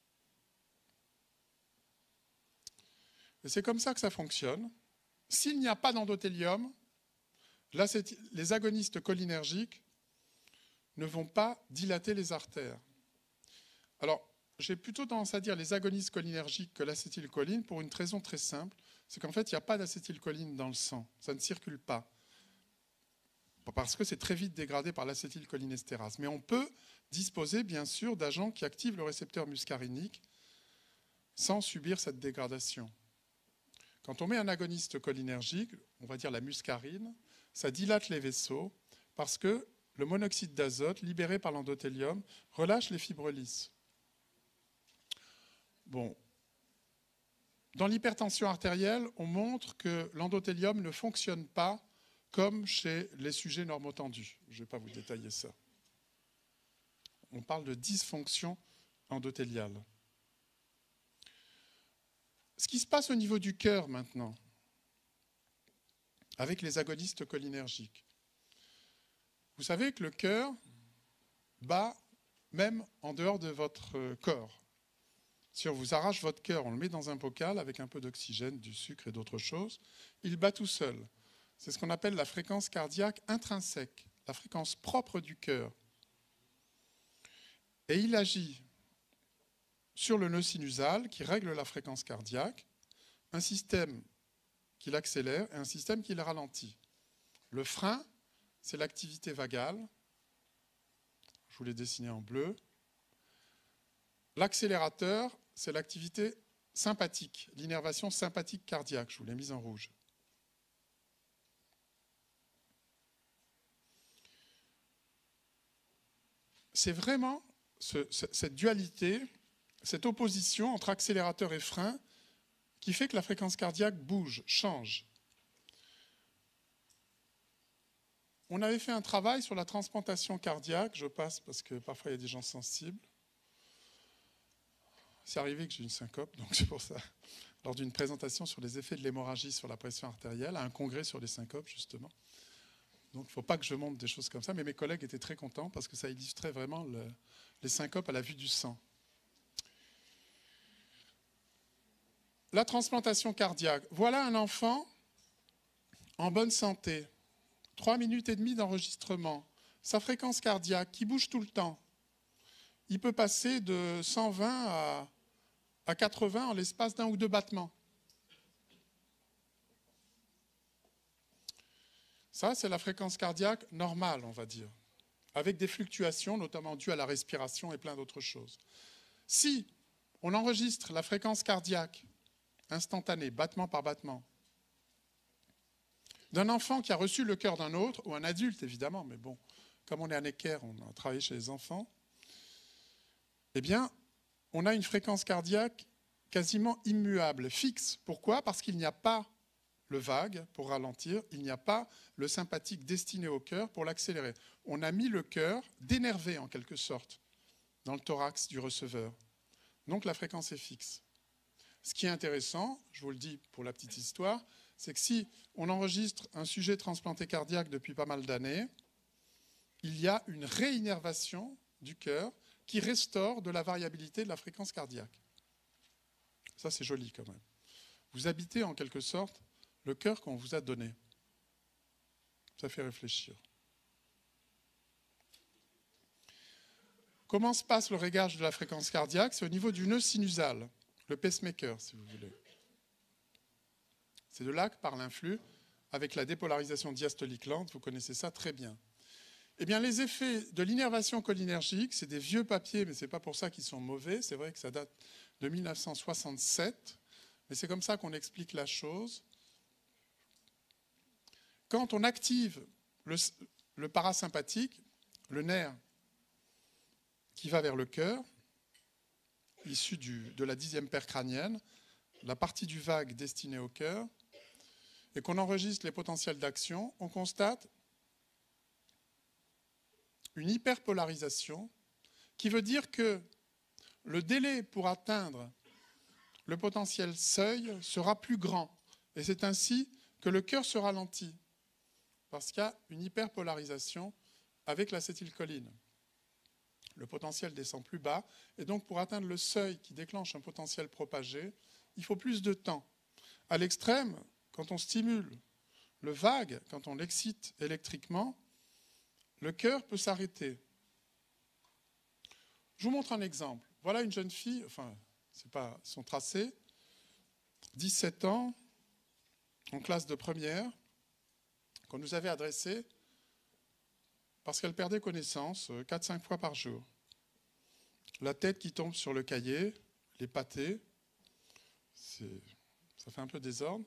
Speaker 1: Et c'est comme ça que ça fonctionne. S'il n'y a pas d'endothélium, là, les agonistes cholinergiques ne vont pas dilater les artères. Alors, j'ai plutôt tendance à dire les agonistes cholinergiques que l'acétylcholine pour une raison très simple, c'est qu'en fait, il n'y a pas d'acétylcholine dans le sang, ça ne circule pas, parce que c'est très vite dégradé par l'acétylcholinestérase. Mais on peut disposer, bien sûr, d'agents qui activent le récepteur muscarinique sans subir cette dégradation. Quand on met un agoniste cholinergique, on va dire la muscarine, ça dilate les vaisseaux parce que le monoxyde d'azote libéré par l'endothélium relâche les fibres lisses. Bon. Dans l'hypertension artérielle, on montre que l'endothélium ne fonctionne pas comme chez les sujets normotendus. Je ne vais pas vous détailler ça. On parle de dysfonction endothéliale. Ce qui se passe au niveau du cœur maintenant, avec les agonistes cholinergiques. Vous savez que le cœur bat même en dehors de votre corps. Si on vous arrache votre cœur, on le met dans un bocal avec un peu d'oxygène, du sucre et d'autres choses, il bat tout seul. C'est ce qu'on appelle la fréquence cardiaque intrinsèque, la fréquence propre du cœur. Et il agit sur le nœud sinusal qui règle la fréquence cardiaque, un système qui l'accélère et un système qui le ralentit. Le frein, c'est l'activité vagale. Je vous l'ai dessiné en bleu. L'accélérateur, c'est l'activité sympathique, l'innervation sympathique cardiaque. Je vous l'ai mise en rouge. C'est vraiment cette dualité, cette opposition entre accélérateur et frein qui fait que la fréquence cardiaque bouge, change. On avait fait un travail sur la transplantation cardiaque, je passe parce que parfois il y a des gens sensibles. C'est arrivé que j'ai une syncope, donc c'est pour ça. Lors d'une présentation sur les effets de l'hémorragie sur la pression artérielle, à un congrès sur les syncopes justement. Donc il ne faut pas que je montre des choses comme ça, mais mes collègues étaient très contents parce que ça illustrait vraiment les syncopes à la vue du sang. La transplantation cardiaque. Voilà un enfant en bonne santé. 3 minutes et demie d'enregistrement. Sa fréquence cardiaque qui bouge tout le temps. Il peut passer de 120 à 80 en l'espace d'un ou deux battements. Ça, c'est la fréquence cardiaque normale, on va dire, avec des fluctuations, notamment dues à la respiration et plein d'autres choses. Si on enregistre la fréquence cardiaque instantanée, battement par battement, d'un enfant qui a reçu le cœur d'un autre, ou un adulte évidemment, mais bon, comme on est à Necker, on a travaillé chez les enfants, eh bien, on a une fréquence cardiaque quasiment immuable, fixe. Pourquoi ? Parce qu'il n'y a pas le vague pour ralentir, il n'y a pas le sympathique destiné au cœur pour l'accélérer. On a mis le cœur dénervé en quelque sorte dans le thorax du receveur. Donc la fréquence est fixe. Ce qui est intéressant, je vous le dis pour la petite histoire, c'est que si on enregistre un sujet transplanté cardiaque depuis pas mal d'années, il y a une réinnervation du cœur qui restaure de la variabilité de la fréquence cardiaque. Ça, c'est joli quand même. Vous habitez en quelque sorte le cœur qu'on vous a donné. Ça fait réfléchir. Comment se passe le réglage de la fréquence cardiaque ? C'est au niveau du nœud sinusal, le pacemaker, si vous voulez. C'est de là que part l'influx avec la dépolarisation diastolique lente, vous connaissez ça très bien. Eh bien, les effets de l'innervation cholinergique, c'est des vieux papiers, mais ce n'est pas pour ça qu'ils sont mauvais. C'est vrai que ça date de 1967, mais c'est comme ça qu'on explique la chose. Quand on active le parasympathique, le nerf qui va vers le cœur, issu de la 10e paire crânienne, la partie du vague destinée au cœur, et qu'on enregistre les potentiels d'action, on constate une hyperpolarisation qui veut dire que le délai pour atteindre le potentiel seuil sera plus grand. Et c'est ainsi que le cœur se ralentit, parce qu'il y a une hyperpolarisation avec l'acétylcholine. Le potentiel descend plus bas, et donc pour atteindre le seuil qui déclenche un potentiel propagé, il faut plus de temps. À l'extrême, quand on stimule le vague, quand on l'excite électriquement, le cœur peut s'arrêter. Je vous montre un exemple. Voilà une jeune fille, enfin, c'est pas son tracé, 17 ans, en classe de première, qu'on nous avait adressée parce qu'elle perdait connaissance 4-5 fois par jour. La tête qui tombe sur le cahier, les pâtés, ça fait un peu désordre.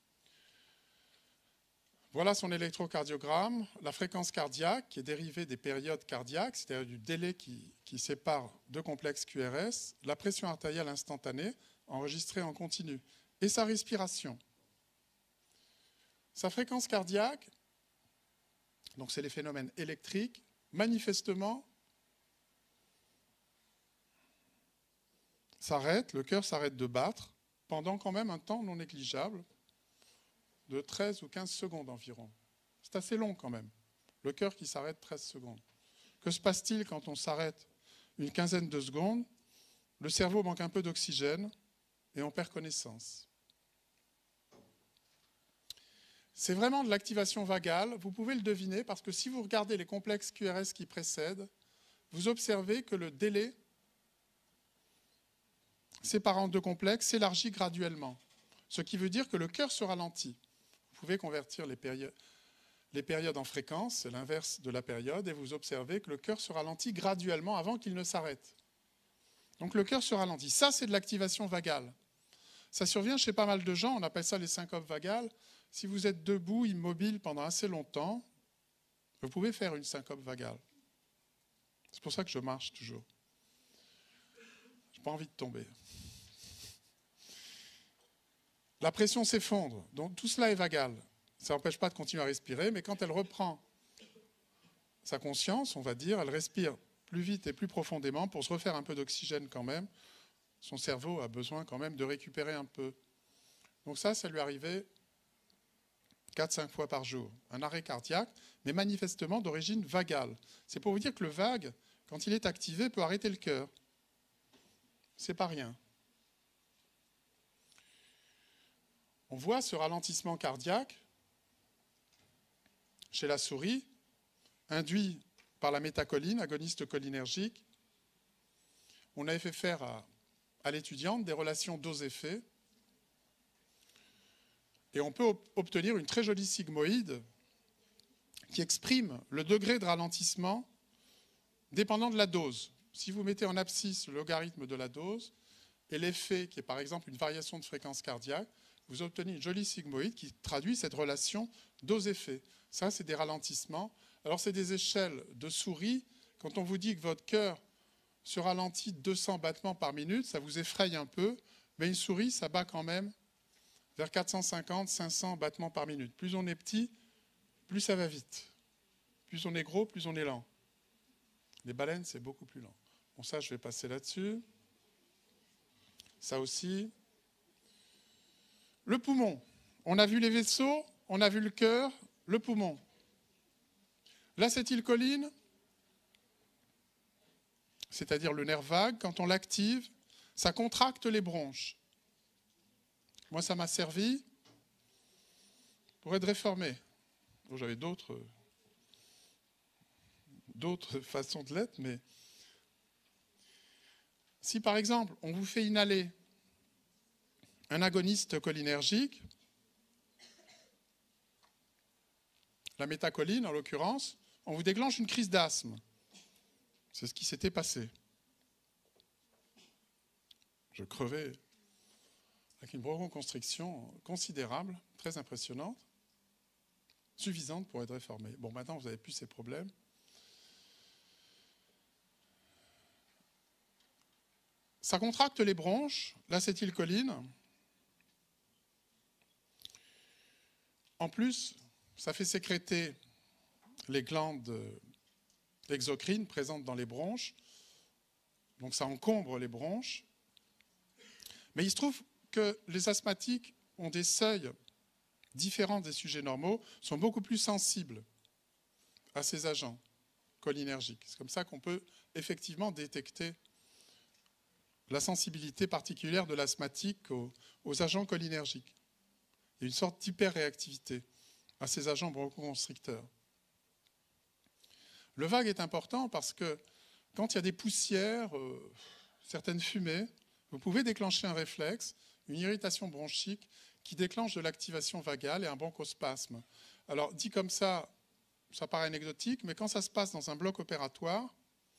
Speaker 1: Voilà son électrocardiogramme, la fréquence cardiaque qui est dérivée des périodes cardiaques, c'est-à-dire du délai qui sépare deux complexes QRS, la pression artérielle instantanée enregistrée en continu, et sa respiration. Sa fréquence cardiaque, donc c'est les phénomènes électriques, manifestement s'arrête, le cœur s'arrête de battre pendant quand même un temps non négligeable, de 13 ou 15 secondes environ. C'est assez long quand même, le cœur qui s'arrête 13 secondes. Que se passe-t-il quand on s'arrête une quinzaine de secondes? Le cerveau manque un peu d'oxygène et on perd connaissance. C'est vraiment de l'activation vagale, vous pouvez le deviner parce que si vous regardez les complexes QRS qui précèdent, vous observez que le délai séparant deux complexes s'élargit graduellement, ce qui veut dire que le cœur se ralentit. Vous pouvez convertir les périodes en fréquences, c'est l'inverse de la période, et vous observez que le cœur se ralentit graduellement avant qu'il ne s'arrête. Donc le cœur se ralentit. Ça, c'est de l'activation vagale. Ça survient chez pas mal de gens, on appelle ça les syncopes vagales. Si vous êtes debout, immobile pendant assez longtemps, vous pouvez faire une syncope vagale. C'est pour ça que je marche toujours. Je n'ai pas envie de tomber. La pression s'effondre, donc tout cela est vagal. Ça n'empêche pas de continuer à respirer, mais quand elle reprend sa conscience, on va dire, elle respire plus vite et plus profondément pour se refaire un peu d'oxygène quand même. Son cerveau a besoin quand même de récupérer un peu. Donc ça lui arrivait 4-5 fois par jour. Un arrêt cardiaque, mais manifestement d'origine vagale. C'est pour vous dire que le vague, quand il est activé, peut arrêter le cœur. C'est pas rien. On voit ce ralentissement cardiaque chez la souris, induit par la métacholine, agoniste cholinergique. On avait fait faire à l'étudiante des relations dose-effet. Et on peut obtenir une très jolie sigmoïde qui exprime le degré de ralentissement dépendant de la dose. Si vous mettez en abscisse le logarithme de la dose et l'effet, qui est par exemple une variation de fréquence cardiaque, vous obtenez une jolie sigmoïde qui traduit cette relation dose-effet. Ça, c'est des ralentissements. Alors, c'est des échelles de souris. Quand on vous dit que votre cœur se ralentit de 200 battements par minute, ça vous effraie un peu, mais une souris, ça bat quand même vers 450, 500 battements par minute. Plus on est petit, plus ça va vite. Plus on est gros, plus on est lent. Les baleines, c'est beaucoup plus lent. Bon, ça, je vais passer là-dessus. Ça aussi. Le poumon. On a vu les vaisseaux, on a vu le cœur, le poumon. L'acétylcholine, c'est-à-dire le nerf vague, quand on l'active, ça contracte les bronches. Moi, ça m'a servi pour être réformé. Bon, j'avais d'autres façons de l'être, mais si par exemple, on vous fait inhaler un agoniste cholinergique, la métacholine en l'occurrence, on vous déclenche une crise d'asthme. C'est ce qui s'était passé. Je crevais avec une bronchoconstriction considérable, très impressionnante, suffisante pour être réformé. Bon, maintenant, vous n'avez plus ces problèmes. Ça contracte les bronches, l'acétylcholine. En plus, ça fait sécréter les glandes exocrines présentes dans les bronches. Donc ça encombre les bronches. Mais il se trouve que les asthmatiques ont des seuils différents des sujets normaux, sont beaucoup plus sensibles à ces agents cholinergiques. C'est comme ça qu'on peut effectivement détecter la sensibilité particulière de l'asthmatique aux agents cholinergiques. Il y a une sorte d'hyperréactivité à ces agents bronchoconstricteurs. Le vague est important parce que quand il y a des poussières, certaines fumées, vous pouvez déclencher un réflexe, une irritation bronchique qui déclenche de l'activation vagale et un bronchospasme. Alors, dit comme ça paraît anecdotique, mais quand ça se passe dans un bloc opératoire,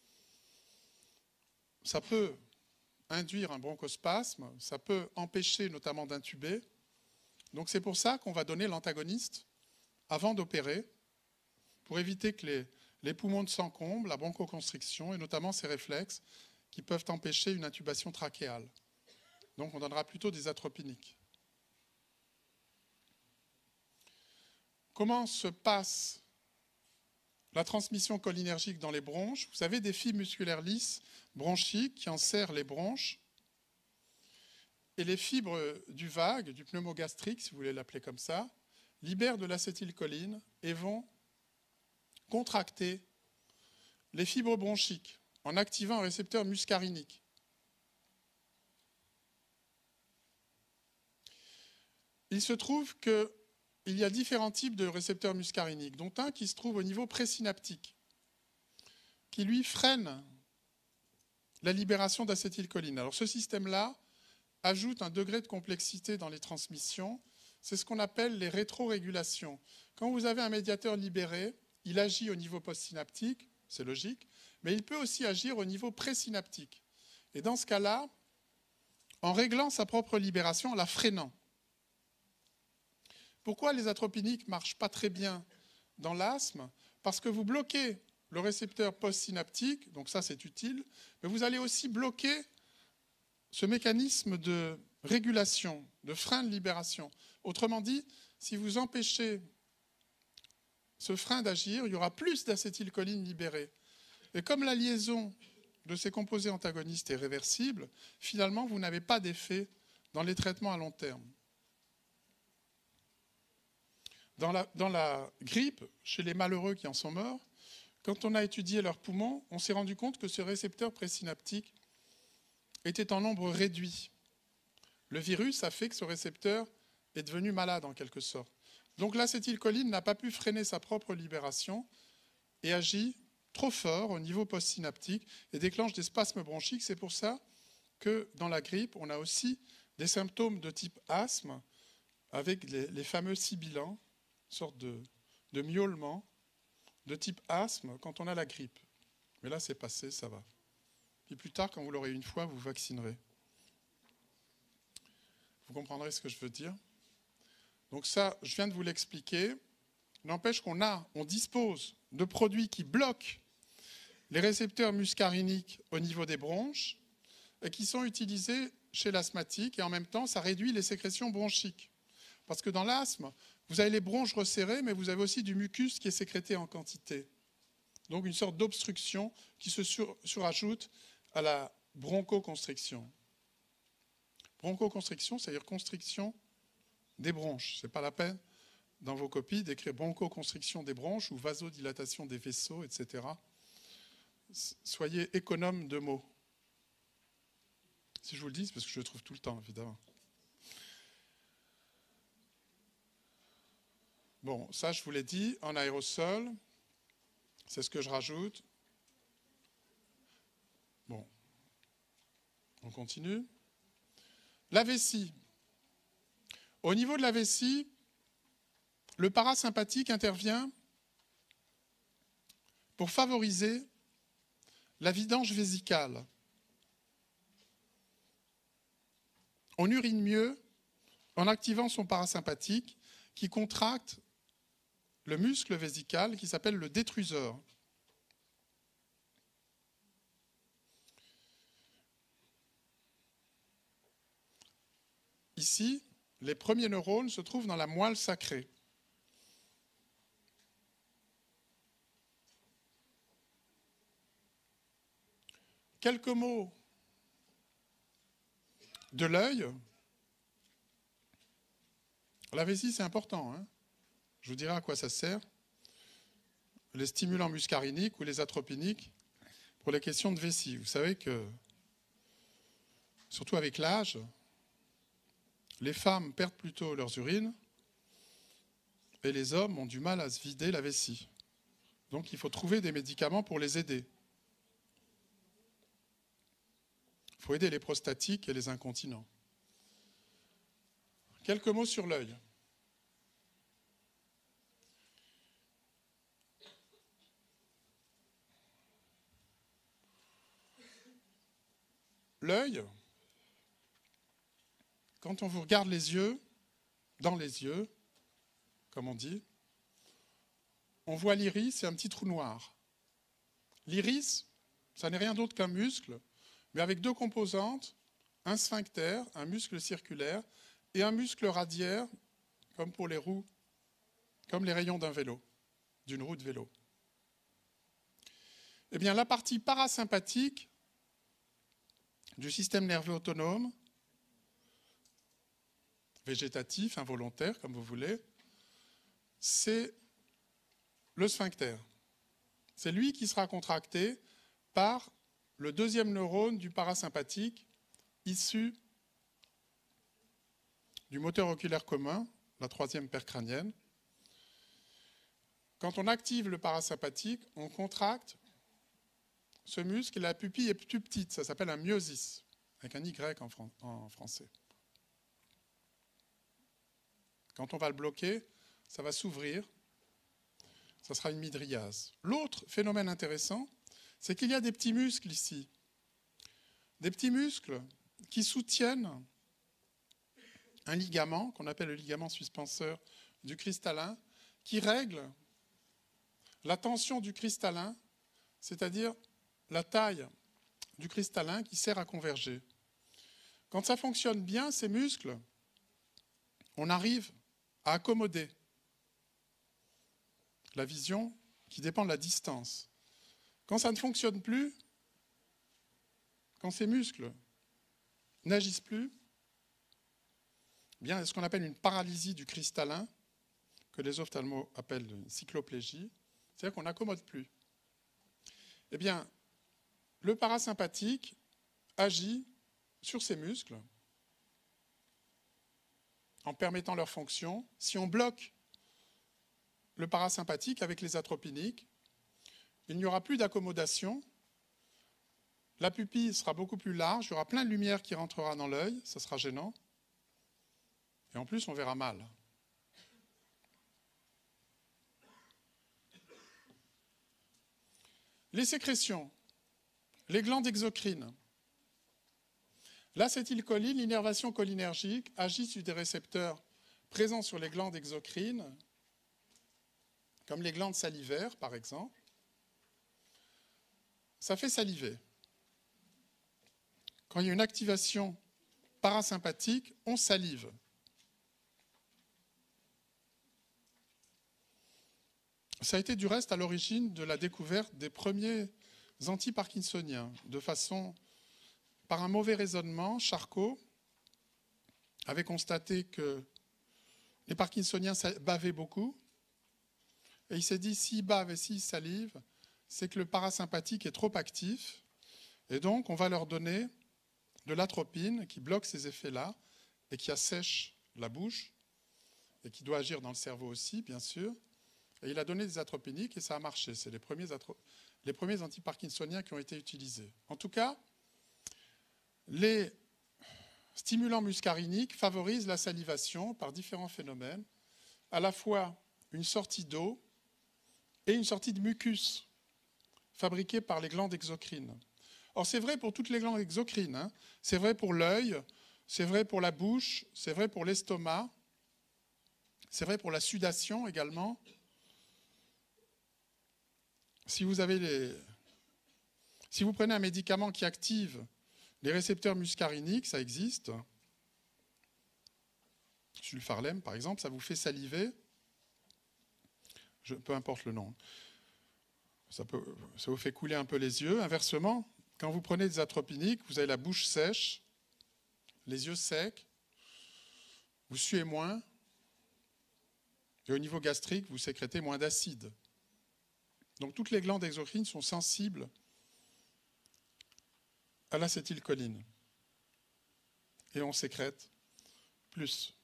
Speaker 1: ça peut induire un bronchospasme, ça peut empêcher notamment d'intuber. Donc c'est pour ça qu'on va donner l'antagoniste avant d'opérer, pour éviter que les poumons ne s'encombrent, la bronchoconstriction et notamment ces réflexes qui peuvent empêcher une intubation trachéale. Donc on donnera plutôt des atropiniques. Comment se passe la transmission cholinergique dans les bronches? Vous avez des fibres musculaires lisses bronchiques qui enserrent les bronches. Et les fibres du vague, du pneumogastrique, si vous voulez l'appeler comme ça, libèrent de l'acétylcholine et vont contracter les fibres bronchiques en activant un récepteur muscarinique. Il se trouve qu'il y a différents types de récepteurs muscariniques, dont un qui se trouve au niveau présynaptique, qui lui freine la libération d'acétylcholine. Alors ce système-là ajoute un degré de complexité dans les transmissions. C'est ce qu'on appelle les rétrorégulations. Quand vous avez un médiateur libéré, il agit au niveau postsynaptique, c'est logique, mais il peut aussi agir au niveau présynaptique. Et dans ce cas-là, en réglant sa propre libération, en la freinant. Pourquoi les atropiniques ne marchent pas très bien dans l'asthme? Parce que vous bloquez le récepteur postsynaptique, donc ça c'est utile, mais vous allez aussi bloquer ce mécanisme de régulation, de frein de libération. Autrement dit, si vous empêchez ce frein d'agir, il y aura plus d'acétylcholine libérée. Et comme la liaison de ces composés antagonistes est réversible, finalement, vous n'avez pas d'effet dans les traitements à long terme. Dans la grippe, chez les malheureux qui en sont morts, quand on a étudié leurs poumons, on s'est rendu compte que ce récepteur présynaptique était en nombre réduit. Le virus a fait que ce récepteur est devenu malade en quelque sorte. Donc l'acétylcholine n'a pas pu freiner sa propre libération et agit trop fort au niveau postsynaptique et déclenche des spasmes bronchiques. C'est pour ça que dans la grippe, on a aussi des symptômes de type asthme avec les fameux sibilants, une sorte de miaulement de type asthme quand on a la grippe. Mais là, c'est passé, ça va. Puis plus tard, quand vous l'aurez une fois, vous vaccinerez. Vous comprendrez ce que je veux dire. Donc ça, je viens de vous l'expliquer. N'empêche on dispose de produits qui bloquent les récepteurs muscariniques au niveau des bronches et qui sont utilisés chez l'asthmatique et en même temps, ça réduit les sécrétions bronchiques. Parce que dans l'asthme, vous avez les bronches resserrées, mais vous avez aussi du mucus qui est sécrété en quantité. Donc une sorte d'obstruction qui se surajoute à la bronchoconstriction. Bronchoconstriction, c'est-à-dire constriction des bronches. Ce n'est pas la peine, dans vos copies, d'écrire bronchoconstriction des bronches ou vasodilatation des vaisseaux, etc. Soyez économe de mots. Si je vous le dis, c'est parce que je le trouve tout le temps, évidemment. Bon, ça, je vous l'ai dit, en aérosol, c'est ce que je rajoute. Bon, on continue. La vessie. Au niveau de la vessie, le parasympathique intervient pour favoriser la vidange vésicale. On urine mieux en activant son parasympathique qui contracte le muscle vésical qui s'appelle le détruseur. ici, les premiers neurones se trouvent dans la moelle sacrée. Quelques mots de l'œil. La vessie, c'est important, hein. Je vous dirai à quoi ça sert. Les stimulants muscariniques ou les atropiniques pour les questions de vessie. Vous savez que, surtout avec l'âge, les femmes perdent plutôt leurs urines et les hommes ont du mal à se vider la vessie. Donc il faut trouver des médicaments pour les aider. Il faut aider les prostatiques et les incontinents. Quelques mots sur l'œil. L'œil, quand on vous regarde les yeux, dans les yeux, comme on dit, on voit l'iris et un petit trou noir. L'iris, ça n'est rien d'autre qu'un muscle, mais avec deux composantes, un sphincter, un muscle circulaire, et un muscle radiaire, comme pour les roues, comme les rayons d'un vélo, d'une roue de vélo. Eh bien, la partie parasympathique du système nerveux autonome, végétatif, involontaire, comme vous voulez, c'est le sphincter. C'est lui qui sera contracté par le deuxième neurone du parasympathique issu du moteur oculaire commun, la troisième paire crânienne. Quand on active le parasympathique, on contracte ce muscle et la pupille est plus petite. Ça s'appelle un myosis, avec un Y en français. Quand on va le bloquer, ça va s'ouvrir. Ça sera une mydriase. L'autre phénomène intéressant, c'est qu'il y a des petits muscles ici. Des petits muscles qui soutiennent un ligament, qu'on appelle le ligament suspenseur du cristallin, qui règle la tension du cristallin, c'est-à-dire la taille du cristallin qui sert à converger. Quand ça fonctionne bien, ces muscles, on arrive à accommoder la vision qui dépend de la distance. Quand ça ne fonctionne plus, quand ces muscles n'agissent plus, eh bien, il y a ce qu'on appelle une paralysie du cristallin, que les ophtalmos appellent une cycloplégie, c'est-à-dire qu'on n'accommode plus. Eh bien, le parasympathique agit sur ces muscles en permettant leur fonction. Si on bloque le parasympathique avec les atropiniques, il n'y aura plus d'accommodation. La pupille sera beaucoup plus large, il y aura plein de lumière qui rentrera dans l'œil, ça sera gênant. Et en plus, on verra mal. Les sécrétions, les glandes exocrines. L'acétylcholine, l'innervation cholinergique, agit sur des récepteurs présents sur les glandes exocrines, comme les glandes salivaires, par exemple. Ça fait saliver. Quand il y a une activation parasympathique, on salive. Ça a été du reste à l'origine de la découverte des premiers anti-parkinsoniens, par un mauvais raisonnement. Charcot avait constaté que les parkinsoniens bavaient beaucoup, et il s'est dit, s'ils bavent et s'ils salivent, c'est que le parasympathique est trop actif, et donc on va leur donner de l'atropine qui bloque ces effets-là, et qui assèche la bouche, et qui doit agir dans le cerveau aussi, bien sûr. Et il a donné des atropiniques et ça a marché. C'est les premiers antiparkinsoniens qui ont été utilisés. En tout cas, les stimulants muscariniques favorisent la salivation par différents phénomènes, à la fois une sortie d'eau et une sortie de mucus fabriquée par les glandes exocrines. Or, c'est vrai pour toutes les glandes exocrines, hein. C'est vrai pour l'œil, c'est vrai pour la bouche, c'est vrai pour l'estomac, c'est vrai pour la sudation également. Si vous prenez un médicament qui active les récepteurs muscariniques, ça existe, sulfarlème par exemple, ça vous fait saliver, peu importe le nom, ça vous fait couler un peu les yeux. Inversement, quand vous prenez des atropiniques, vous avez la bouche sèche, les yeux secs, vous suez moins, et au niveau gastrique, vous sécrétez moins d'acide. Donc toutes les glandes exocrines sont sensibles à l'acétylcholine. Et on sécrète plus.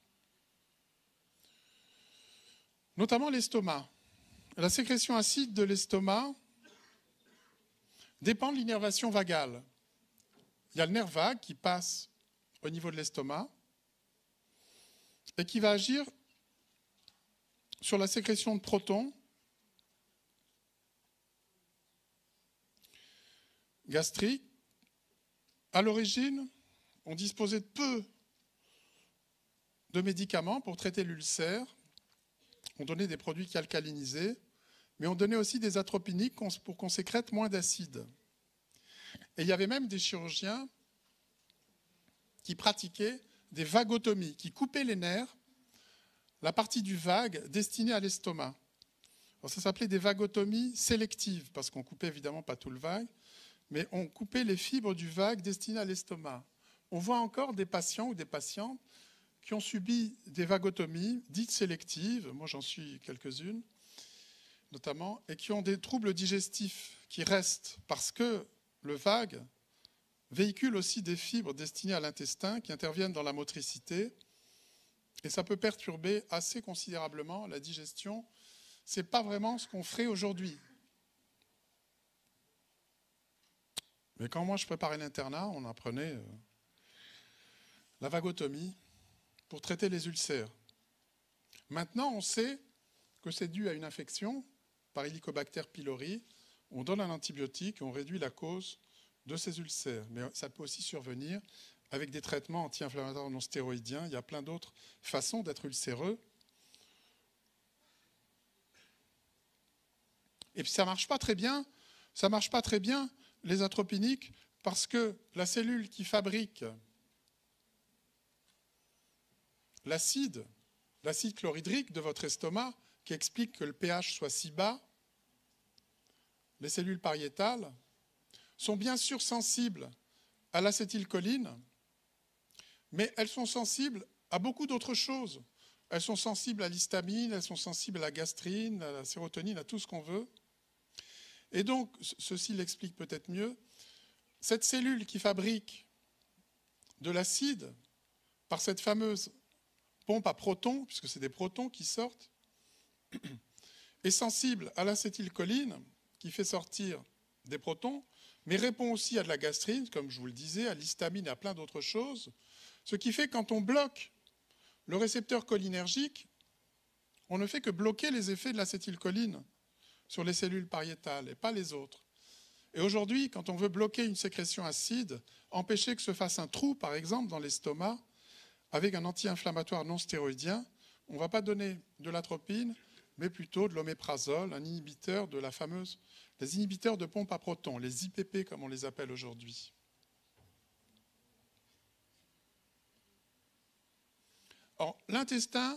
Speaker 1: Notamment l'estomac. La sécrétion acide de l'estomac dépend de l'innervation vagale. Il y a le nerf vague qui passe au niveau de l'estomac et qui va agir sur la sécrétion de protons gastriques. À l'origine, on disposait de peu de médicaments pour traiter l'ulcère. On donnait des produits alcalinisés, mais on donnait aussi des atropiniques pour qu'on sécrète moins d'acide. Et il y avait même des chirurgiens qui pratiquaient des vagotomies, qui coupaient les nerfs, la partie du vague destinée à l'estomac. Alors ça s'appelait des vagotomies sélectives, parce qu'on coupait évidemment pas tout le vague, mais on coupait les fibres du vague destinées à l'estomac. On voit encore des patients ou des patientes qui ont subi des vagotomies dites sélectives, moi j'en suis quelques-unes notamment, et qui ont des troubles digestifs qui restent parce que le vague véhicule aussi des fibres destinées à l'intestin qui interviennent dans la motricité, et ça peut perturber assez considérablement la digestion. Ce n'est pas vraiment ce qu'on ferait aujourd'hui. Mais quand moi je préparais l'internat, on apprenait la vagotomie pour traiter les ulcères. Maintenant, on sait que c'est dû à une infection par Helicobacter pylori. On donne un antibiotique et on réduit la cause de ces ulcères. Mais ça peut aussi survenir avec des traitements anti-inflammatoires non stéroïdiens. Il y a plein d'autres façons d'être ulcéreux. Et puis ça ne marche pas très bien. Ça ne marche pas très bien, les atropiniques, parce que la cellule qui fabrique l'acide chlorhydrique de votre estomac, qui explique que le pH soit si bas, les cellules pariétales, sont bien sûr sensibles à l'acétylcholine, mais elles sont sensibles à beaucoup d'autres choses. Elles sont sensibles à l'histamine, elles sont sensibles à la gastrine, à la sérotonine, à tout ce qu'on veut. Et donc, ceci l'explique peut-être mieux, cette cellule qui fabrique de l'acide par cette fameuse pompe à protons, puisque c'est des protons qui sortent, est sensible à l'acétylcholine qui fait sortir des protons, mais répond aussi à de la gastrine, comme je vous le disais, à l'histamine et à plein d'autres choses, ce qui fait que quand on bloque le récepteur cholinergique, on ne fait que bloquer les effets de l'acétylcholine sur les cellules pariétales et pas les autres. Et aujourd'hui, quand on veut bloquer une sécrétion acide, empêcher que se fasse un trou, par exemple, dans l'estomac, avec un anti-inflammatoire non stéroïdien, on ne va pas donner de l'atropine, mais plutôt de l'oméprazole, un inhibiteur de les inhibiteurs de pompe à protons, les IPP comme on les appelle aujourd'hui. Or, l'intestin,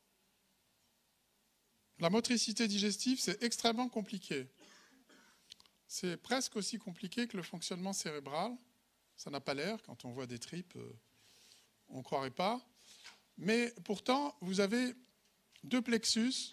Speaker 1: la motricité digestive, c'est extrêmement compliqué. C'est presque aussi compliqué que le fonctionnement cérébral. Ça n'a pas l'air, quand on voit des tripes, on ne croirait pas. Mais pourtant, vous avez deux plexus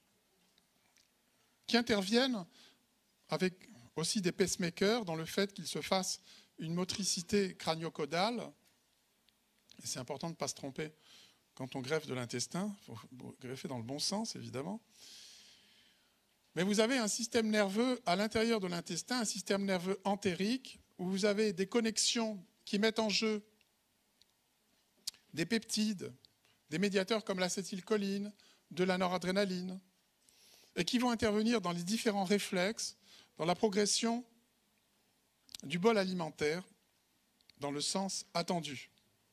Speaker 1: qui interviennent avec aussi des pacemakers dans le fait qu'il se fasse une motricité crânio-caudale. Et c'est important de ne pas se tromper quand on greffe de l'intestin. Il faut greffer dans le bon sens, évidemment. Mais vous avez un système nerveux à l'intérieur de l'intestin, un système nerveux entérique, où vous avez des connexions qui mettent en jeu des peptides, des médiateurs comme l'acétylcholine, de la noradrénaline, et qui vont intervenir dans les différents réflexes, dans la progression du bol alimentaire, dans le sens attendu.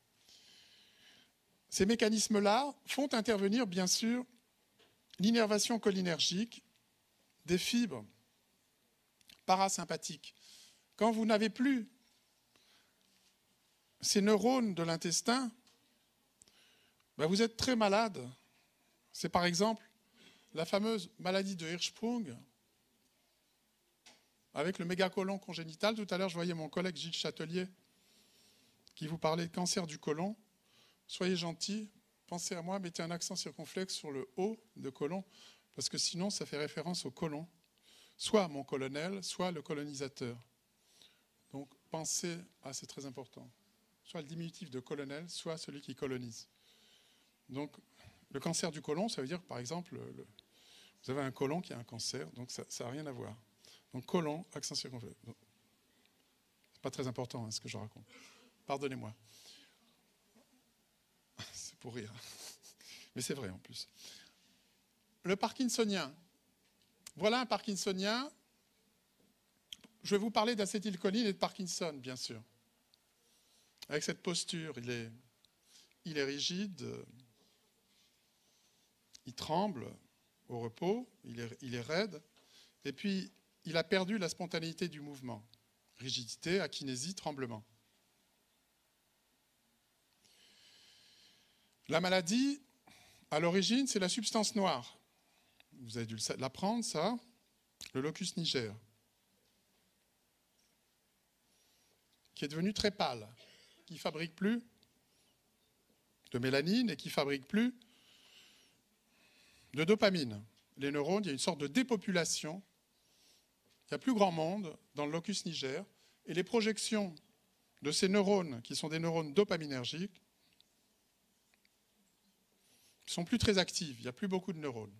Speaker 1: Ces mécanismes-là font intervenir, bien sûr, l'innervation cholinergique des fibres parasympathiques. Quand vous n'avez plus ces neurones de l'intestin, ben vous êtes très malade. C'est par exemple la fameuse maladie de Hirschsprung avec le mégacolon congénital. Tout à l'heure, je voyais mon collègue Gilles Châtelier qui vous parlait de cancer du côlon. Soyez gentils, pensez à moi, mettez un accent circonflexe sur le haut de côlon, parce que sinon, ça fait référence au côlon. Soit mon colonel, soit le colonisateur. Donc, pensez à, c'est très important, soit le diminutif de colonel, soit celui qui colonise. Donc, le cancer du côlon, ça veut dire, par exemple, vous avez un côlon qui a un cancer, donc ça n'a rien à voir. Donc, côlon, accent circonflexe. C'est pas très important hein, ce que je raconte. Pardonnez-moi. C'est pour rire. Mais c'est vrai en plus. Le parkinsonien. Voilà un parkinsonien. Je vais vous parler d'acétylcholine et de Parkinson, bien sûr. Avec cette posture, il est rigide, il tremble au repos, il est raide, et puis il a perdu la spontanéité du mouvement. Rigidité, akinésie, tremblement. La maladie, à l'origine, c'est la substance noire. Vous avez dû l'apprendre, ça. Le locus niger, qui est devenu très pâle, qui ne fabrique plus de mélanine et qui ne fabrique plus de dopamine. Les neurones, il y a une sorte de dépopulation. Il n'y a plus grand monde dans le locus niger. Et les projections de ces neurones, qui sont des neurones dopaminergiques, ne sont plus très actives. Il n'y a plus beaucoup de neurones.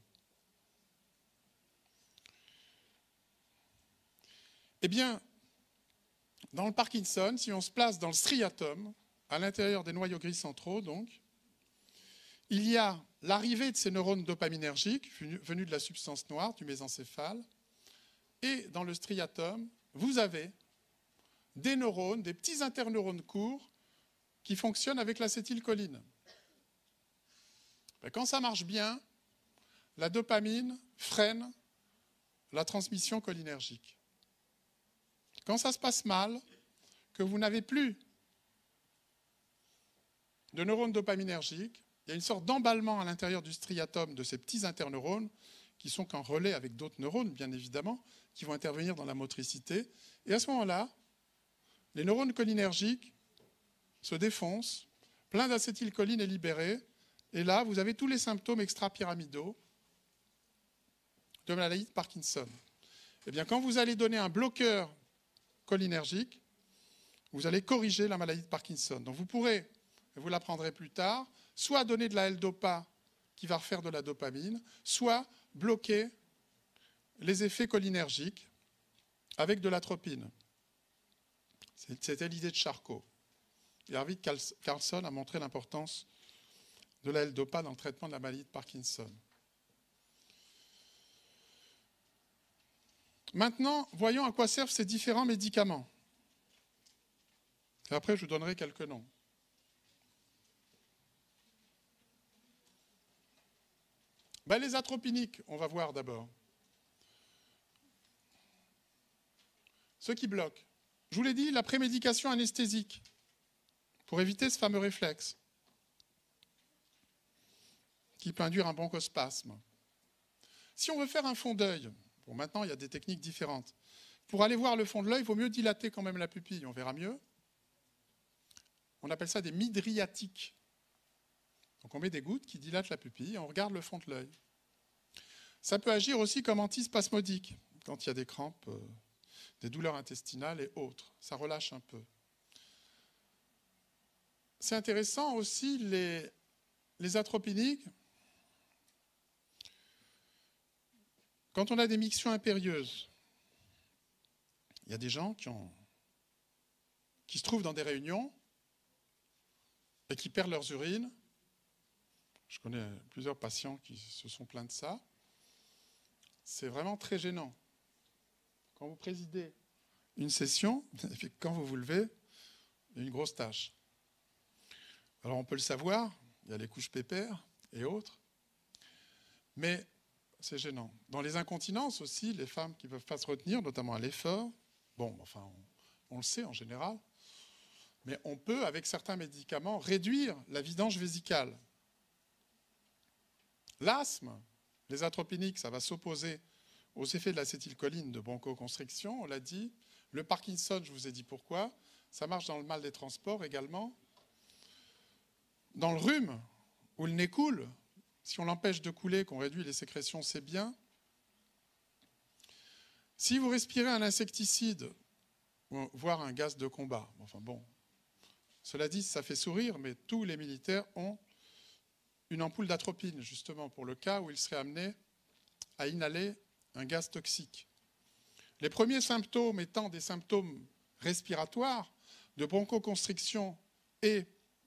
Speaker 1: Eh bien, dans le Parkinson, si on se place dans le striatum, à l'intérieur des noyaux gris centraux, donc, il y a l'arrivée de ces neurones dopaminergiques venus de la substance noire, du mésencéphale, et dans le striatum, vous avez des neurones, des petits interneurones courts qui fonctionnent avec l'acétylcholine. Quand ça marche bien, la dopamine freine la transmission cholinergique. Quand ça se passe mal, que vous n'avez plus de neurones dopaminergiques, il y a une sorte d'emballement à l'intérieur du striatum de ces petits interneurones qui sont qu'en relais avec d'autres neurones, bien évidemment, qui vont intervenir dans la motricité. Et à ce moment-là, les neurones cholinergiques se défoncent, plein d'acétylcholine est libéré, et là, vous avez tous les symptômes extrapyramidaux de maladie de Parkinson. Eh bien, quand vous allez donner un bloqueur cholinergique, vous allez corriger la maladie de Parkinson. Donc vous pourrez, et vous l'apprendrez plus tard, soit donner de la L-Dopa qui va refaire de la dopamine, soit bloquer les effets cholinergiques avec de l'atropine. C'était l'idée de Charcot. Et Arvid Carlsson a montré l'importance de la L-Dopa dans le traitement de la maladie de Parkinson. Maintenant, voyons à quoi servent ces différents médicaments. Et après, je vous donnerai quelques noms. Les atropiniques, on va voir d'abord. Ceux qui bloquent. Je vous l'ai dit, la prémédication anesthésique, pour éviter ce fameux réflexe, qui peut induire un bronchospasme. Si on veut faire un fond d'œil, bon, maintenant il y a des techniques différentes. Pour aller voir le fond de l'œil, il vaut mieux dilater quand même la pupille, on verra mieux. On appelle ça des midriatiques. Donc on met des gouttes qui dilatent la pupille et on regarde le fond de l'œil. Ça peut agir aussi comme antispasmodique, quand il y a des crampes, des douleurs intestinales et autres. Ça relâche un peu. C'est intéressant aussi les atropiniques. Quand on a des mictions impérieuses, il y a des gens qui se trouvent dans des réunions et qui perdent leurs urines. Je connais plusieurs patients qui se sont plaints de ça. C'est vraiment très gênant. Quand vous présidez une session, et puis quand vous vous levez, il y a une grosse tache. Alors on peut le savoir, il y a les couches pépères et autres, mais c'est gênant. Dans les incontinences aussi, les femmes qui ne peuvent pas se retenir, notamment à l'effort, bon, enfin, on le sait en général, mais on peut, avec certains médicaments, réduire la vidange vésicale. L'asthme, les atropiniques, ça va s'opposer aux effets de l'acétylcholine de bronchoconstriction, on l'a dit. Le Parkinson, je vous ai dit pourquoi. Ça marche dans le mal des transports également. Dans le rhume, où le nez coule, si on l'empêche de couler, qu'on réduit les sécrétions, c'est bien. Si vous respirez un insecticide, voire un gaz de combat, enfin bon, cela dit, ça fait sourire, mais tous les militaires ont une ampoule d'atropine, justement, pour le cas où ils seraient amenés à inhaler un gaz toxique. Les premiers symptômes étant des symptômes respiratoires, de bronchoconstriction et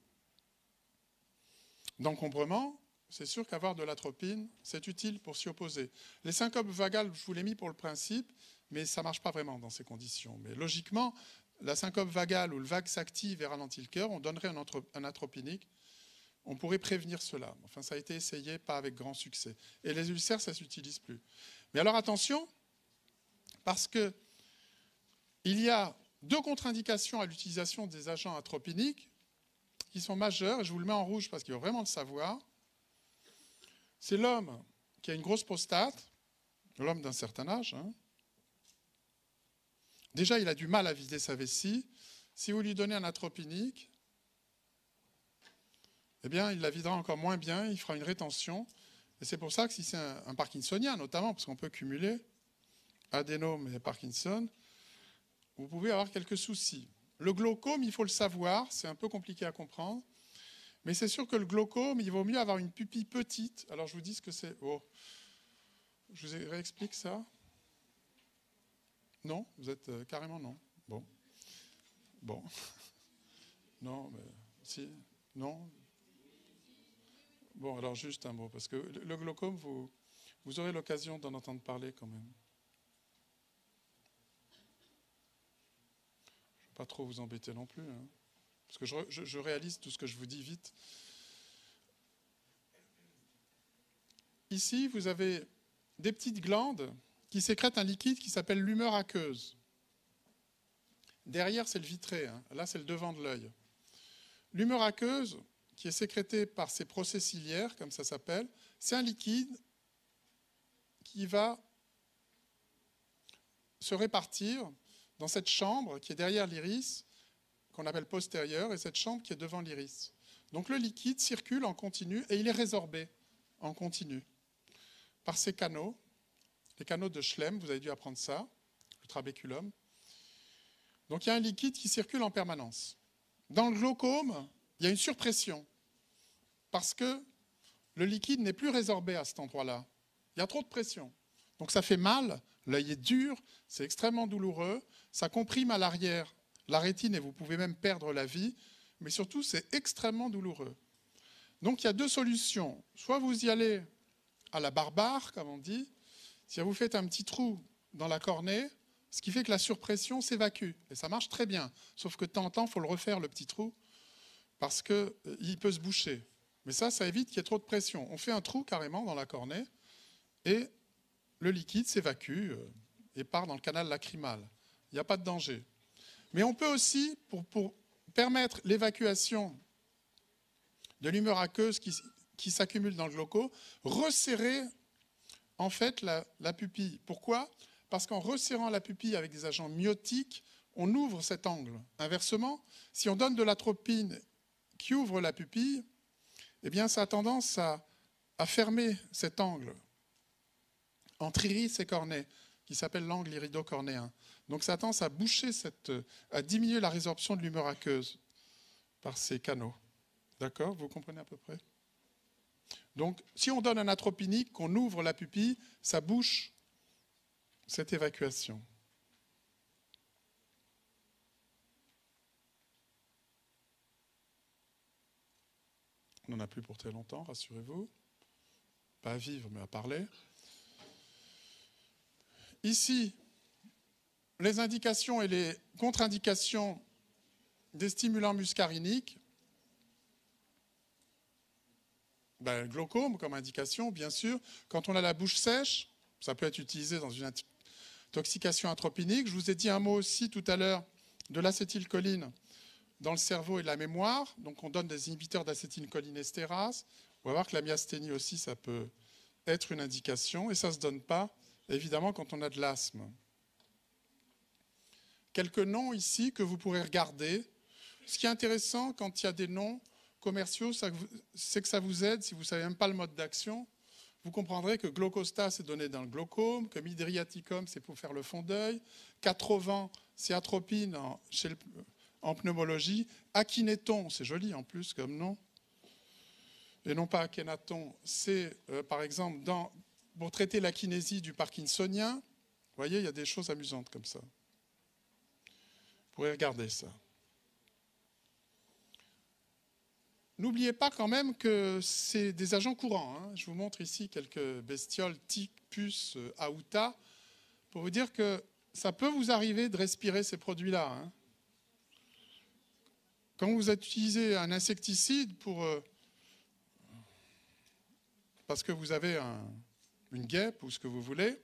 Speaker 1: d'encombrement, c'est sûr qu'avoir de l'atropine, c'est utile pour s'y opposer. Les syncopes vagales, je vous l'ai mis pour le principe, mais ça ne marche pas vraiment dans ces conditions. Mais logiquement, la syncope vagale où le vague s'active et ralentit le cœur, on donnerait un atropinique. On pourrait prévenir cela. Enfin, ça a été essayé, pas avec grand succès. Et les ulcères, ça ne s'utilise plus. Mais alors attention, parce qu'il y a 2 contre-indications à l'utilisation des agents atropiniques qui sont majeures, et je vous le mets en rouge parce qu'il faut vraiment le savoir. C'est l'homme qui a une grosse prostate, l'homme d'un certain âge. Déjà, il a du mal à vider sa vessie. Si vous lui donnez un atropinique, eh bien, il la videra encore moins bien, il fera une rétention. Et c'est pour ça que si c'est un parkinsonien, notamment, parce qu'on peut cumuler adénome et Parkinson, vous pouvez avoir quelques soucis. Le glaucome, il faut le savoir, c'est un peu compliqué à comprendre, mais c'est sûr que le glaucome, il vaut mieux avoir une pupille petite. Alors, je vous dis ce que c'est. Oh. Je vous réexplique ça. Non, vous êtes carrément non. Bon. Non, mais si, non. Bon, alors juste un mot, parce que le glaucome, vous aurez l'occasion d'en entendre parler quand même. Je ne vais pas trop vous embêter non plus, parce que je réalise tout ce que je vous dis vite. Ici, vous avez des petites glandes qui sécrètent un liquide qui s'appelle l'humeur aqueuse. Derrière, c'est le vitré, là, c'est le devant de l'œil. L'humeur aqueuse, qui est sécrétée par ces procès ciliaires, comme ça s'appelle, c'est un liquide qui va se répartir dans cette chambre qui est derrière l'iris, qu'on appelle postérieure, et cette chambre qui est devant l'iris. Donc le liquide circule en continu et il est résorbé en continu par ces canaux, les canaux de Schlemm, vous avez dû apprendre ça, le trabéculum. Donc il y a un liquide qui circule en permanence. Dans le glaucome, il y a une surpression parce que le liquide n'est plus résorbé à cet endroit-là. Il y a trop de pression. Donc ça fait mal, l'œil est dur, c'est extrêmement douloureux, ça comprime à l'arrière la rétine et vous pouvez même perdre la vie, mais surtout c'est extrêmement douloureux. Donc il y a 2 solutions. Soit vous y allez à la barbare, comme on dit, si vous faites un petit trou dans la cornée, ce qui fait que la surpression s'évacue. Et ça marche très bien. Sauf que de temps en temps, il faut le refaire, le petit trou, parce qu'il peut se boucher. Mais ça évite qu'il y ait trop de pression. On fait un trou carrément dans la cornée et le liquide s'évacue et part dans le canal lacrymal. Il n'y a pas de danger. Mais on peut aussi, pour permettre l'évacuation de l'humeur aqueuse qui s'accumule dans le glaucome, resserrer en fait la pupille. Pourquoi ? Parce qu'en resserrant la pupille avec des agents myotiques, on ouvre cet angle. Inversement, si on donne de l'atropine qui ouvre la pupille, eh bien ça a tendance à fermer cet angle entre iris et cornée, qui s'appelle l'angle iridocornéen. Donc ça a tendance à boucher, à diminuer la résorption de l'humeur aqueuse par ces canaux. D'accord ? Vous comprenez à peu près ? Donc, si on donne un atropinique, qu'on ouvre la pupille, ça bouche cette évacuation. On n'en a plus pour très longtemps, rassurez-vous. Pas à vivre, mais à parler. Ici, les indications et les contre-indications des stimulants muscariniques. Le glaucome comme indication, bien sûr. Quand on a la bouche sèche, ça peut être utilisé dans une intoxication atropinique. Je vous ai dit un mot aussi tout à l'heure de l'acétylcholine dans le cerveau et la mémoire. Donc on donne des inhibiteurs d'acétylcholinestérase. On va voir que la myasthénie aussi, ça peut être une indication et ça ne se donne pas, évidemment, quand on a de l'asthme. Quelques noms ici que vous pourrez regarder. Ce qui est intéressant quand il y a des noms commerciaux, c'est que ça vous aide, si vous ne savez même pas le mode d'action, vous comprendrez que Glaucosta, c'est donné dans le glaucome, que Mydriaticum, c'est pour faire le fond d'œil, Catrovan, c'est atropine en pneumologie, Akinéton, c'est joli en plus comme nom, et non pas Akhenaton, c'est par exemple pour traiter la kinésie du parkinsonien. Vous voyez, il y a des choses amusantes comme ça. Vous pourrez regarder ça. N'oubliez pas quand même que c'est des agents courants. Hein. Je vous montre ici quelques bestioles, tiques, puces, aouta, pour vous dire que ça peut vous arriver de respirer ces produits-là. Hein. Quand vous utilisez un insecticide parce que vous avez une guêpe ou ce que vous voulez,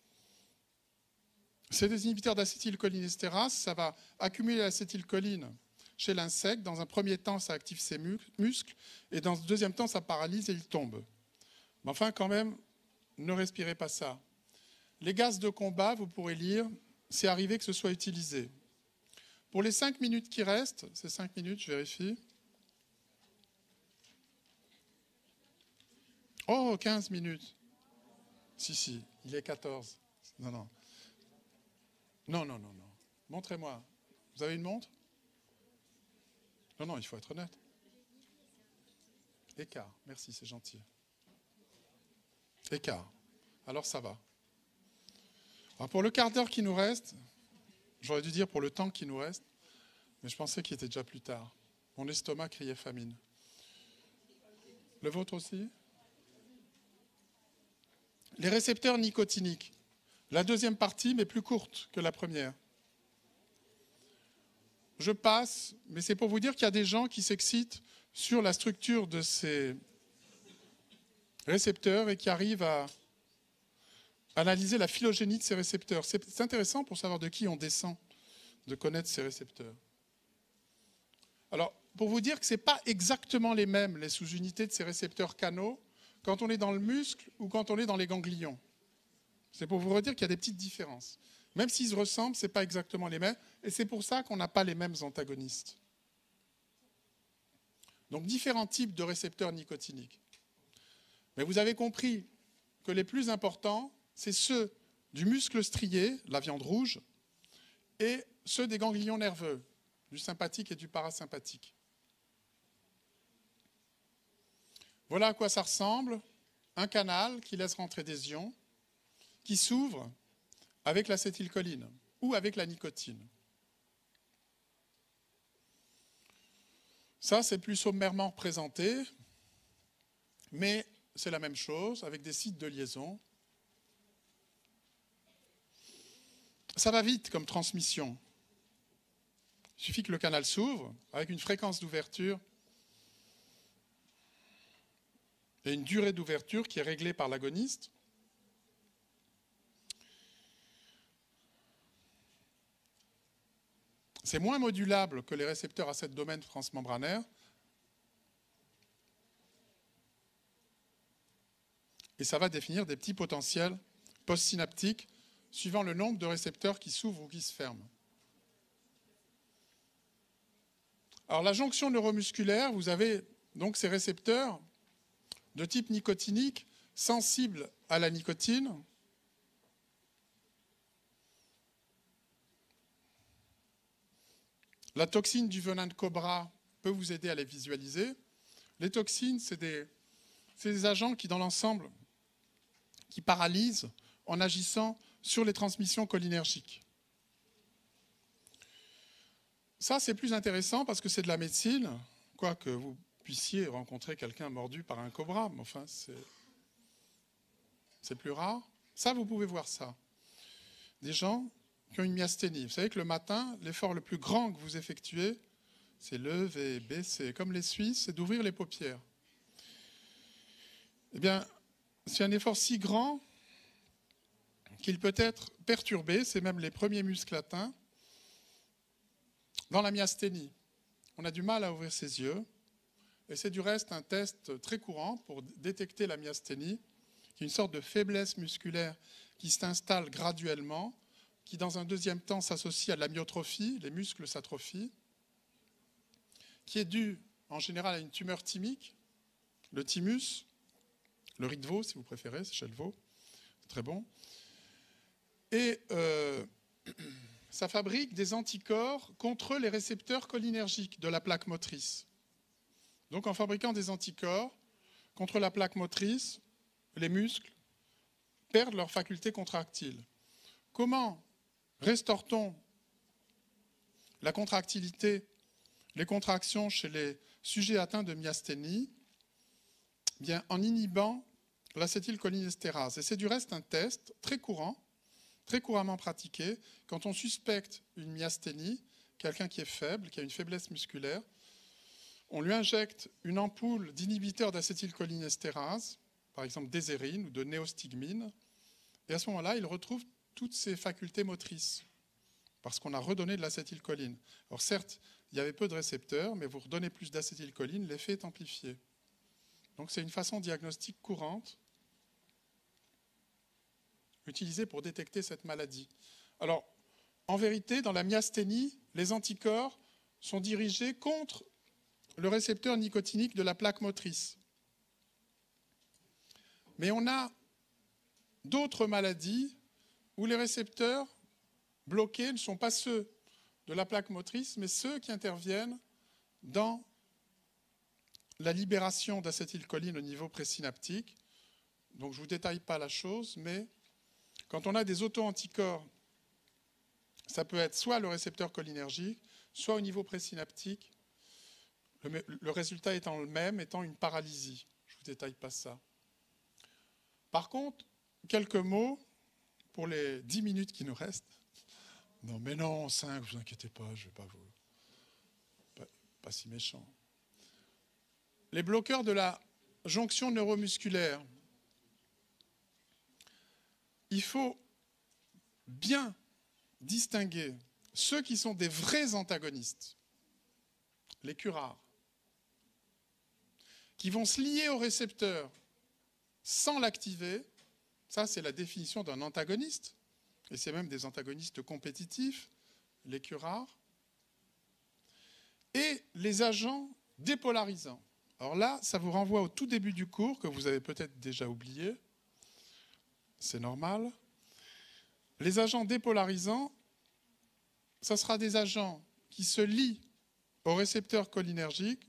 Speaker 1: c'est des inhibiteurs d'acétylcholinestérase, ça va accumuler l'acétylcholine chez l'insecte. Dans un premier temps, ça active ses muscles, et dans un deuxième temps, ça paralyse et il tombe. Mais enfin, quand même, ne respirez pas ça. Les gaz de combat, vous pourrez lire, c'est arrivé que ce soit utilisé. Pour les 5 minutes qui restent, c'est 5 minutes, je vérifie. Oh, 15 minutes. Si, il est 14. Non. Non. Montrez-moi. Vous avez une montre ? Non, il faut être honnête. Écart, merci, c'est gentil. Écart. Alors ça va. Alors pour le quart d'heure qui nous reste, j'aurais dû dire pour le temps qui nous reste, mais je pensais qu'il était déjà plus tard. Mon estomac criait famine. Le vôtre aussi ? Les récepteurs nicotiniques. La deuxième partie, mais plus courte que la première. Je passe, mais c'est pour vous dire qu'il y a des gens qui s'excitent sur la structure de ces récepteurs et qui arrivent à analyser la phylogénie de ces récepteurs. C'est intéressant pour savoir de qui on descend, de connaître ces récepteurs. Alors, pour vous dire que ce n'est pas exactement les mêmes, les sous-unités de ces récepteurs canaux, quand on est dans le muscle ou quand on est dans les ganglions. C'est pour vous redire qu'il y a des petites différences. Même s'ils se ressemblent, ce n'est pas exactement les mêmes, et c'est pour ça qu'on n'a pas les mêmes antagonistes. Donc, différents types de récepteurs nicotiniques. Mais vous avez compris que les plus importants, c'est ceux du muscle strié, la viande rouge, et ceux des ganglions nerveux, du sympathique et du parasympathique. Voilà à quoi ça ressemble. Un canal qui laisse rentrer des ions, qui s'ouvre avec l'acétylcholine ou avec la nicotine. Ça, c'est plus sommairement représenté, mais c'est la même chose avec des sites de liaison. Ça va vite comme transmission. Il suffit que le canal s'ouvre avec une fréquence d'ouverture et une durée d'ouverture qui est réglée par l'agoniste. C'est moins modulable que les récepteurs à 7 domaines transmembranaires. Et ça va définir des petits potentiels postsynaptiques suivant le nombre de récepteurs qui s'ouvrent ou qui se ferment. Alors la jonction neuromusculaire, vous avez donc ces récepteurs de type nicotinique sensibles à la nicotine. La toxine du venin de cobra peut vous aider à les visualiser. Les toxines, c'est des agents qui, dans l'ensemble, qui paralysent en agissant sur les transmissions cholinergiques. Ça, c'est plus intéressant parce que c'est de la médecine, quoique vous puissiez rencontrer quelqu'un mordu par un cobra, mais enfin, c'est plus rare. Ça, vous pouvez voir ça. Des gens qui ont une myasthénie. Vous savez que le matin, l'effort le plus grand que vous effectuez, c'est lever, baisser. Comme les Suisses, c'est d'ouvrir les paupières. Eh bien, c'est un effort si grand qu'il peut être perturbé, c'est même les premiers muscles atteints, dans la myasthénie. On a du mal à ouvrir ses yeux, et c'est du reste un test très courant pour détecter la myasthénie, qui est une sorte de faiblesse musculaire qui s'installe graduellement, qui dans un deuxième temps s'associe à de la myotrophie, les muscles s'atrophient, qui est due en général à une tumeur thymique, le thymus, le riz de veau si vous préférez, c'est chez le veau, c'est très bon. Et ça fabrique des anticorps contre les récepteurs cholinergiques de la plaque motrice. Donc en fabriquant des anticorps contre la plaque motrice, les muscles perdent leur faculté contractile. Comment restaure-t-on la contractilité, les contractions chez les sujets atteints de myasthénie? Bien, en inhibant l'acétylcholinestérase. Et c'est du reste un test très courant, très couramment pratiqué, quand on suspecte une myasthénie, quelqu'un qui est faible, qui a une faiblesse musculaire, on lui injecte une ampoule d'inhibiteurs d'acétylcholinestérase, par exemple d'ezérine ou de néostigmine, et à ce moment-là, il retrouve toutes ses facultés motrices, parce qu'on a redonné de l'acétylcholine. Alors certes, il y avait peu de récepteurs, mais vous redonnez plus d'acétylcholine, l'effet est amplifié. Donc c'est une façon diagnostique courante utilisée pour détecter cette maladie. Alors, en vérité, dans la myasthénie, les anticorps sont dirigés contre le récepteur nicotinique de la plaque motrice. Mais on a d'autres maladies où les récepteurs bloqués ne sont pas ceux de la plaque motrice, mais ceux qui interviennent dans la libération d'acétylcholine au niveau présynaptique. Donc je ne vous détaille pas la chose, mais quand on a des auto-anticorps, ça peut être soit le récepteur cholinergique, soit au niveau présynaptique, le résultat étant le même, étant une paralysie. Je ne vous détaille pas ça. Par contre, quelques mots pour les 10 minutes qui nous restent. Non, mais non, 5, vous inquiétez pas, je ne vais pas vous... Pas si méchant. Les bloqueurs de la jonction neuromusculaire. Il faut bien distinguer ceux qui sont des vrais antagonistes, les curares, qui vont se lier au récepteur sans l'activer. Ça, c'est la définition d'un antagoniste. Et c'est même des antagonistes compétitifs, les curares. Et les agents dépolarisants. Alors là, ça vous renvoie au tout début du cours, que vous avez peut-être déjà oublié. C'est normal. Les agents dépolarisants, ça sera des agents qui se lient au récepteur cholinergique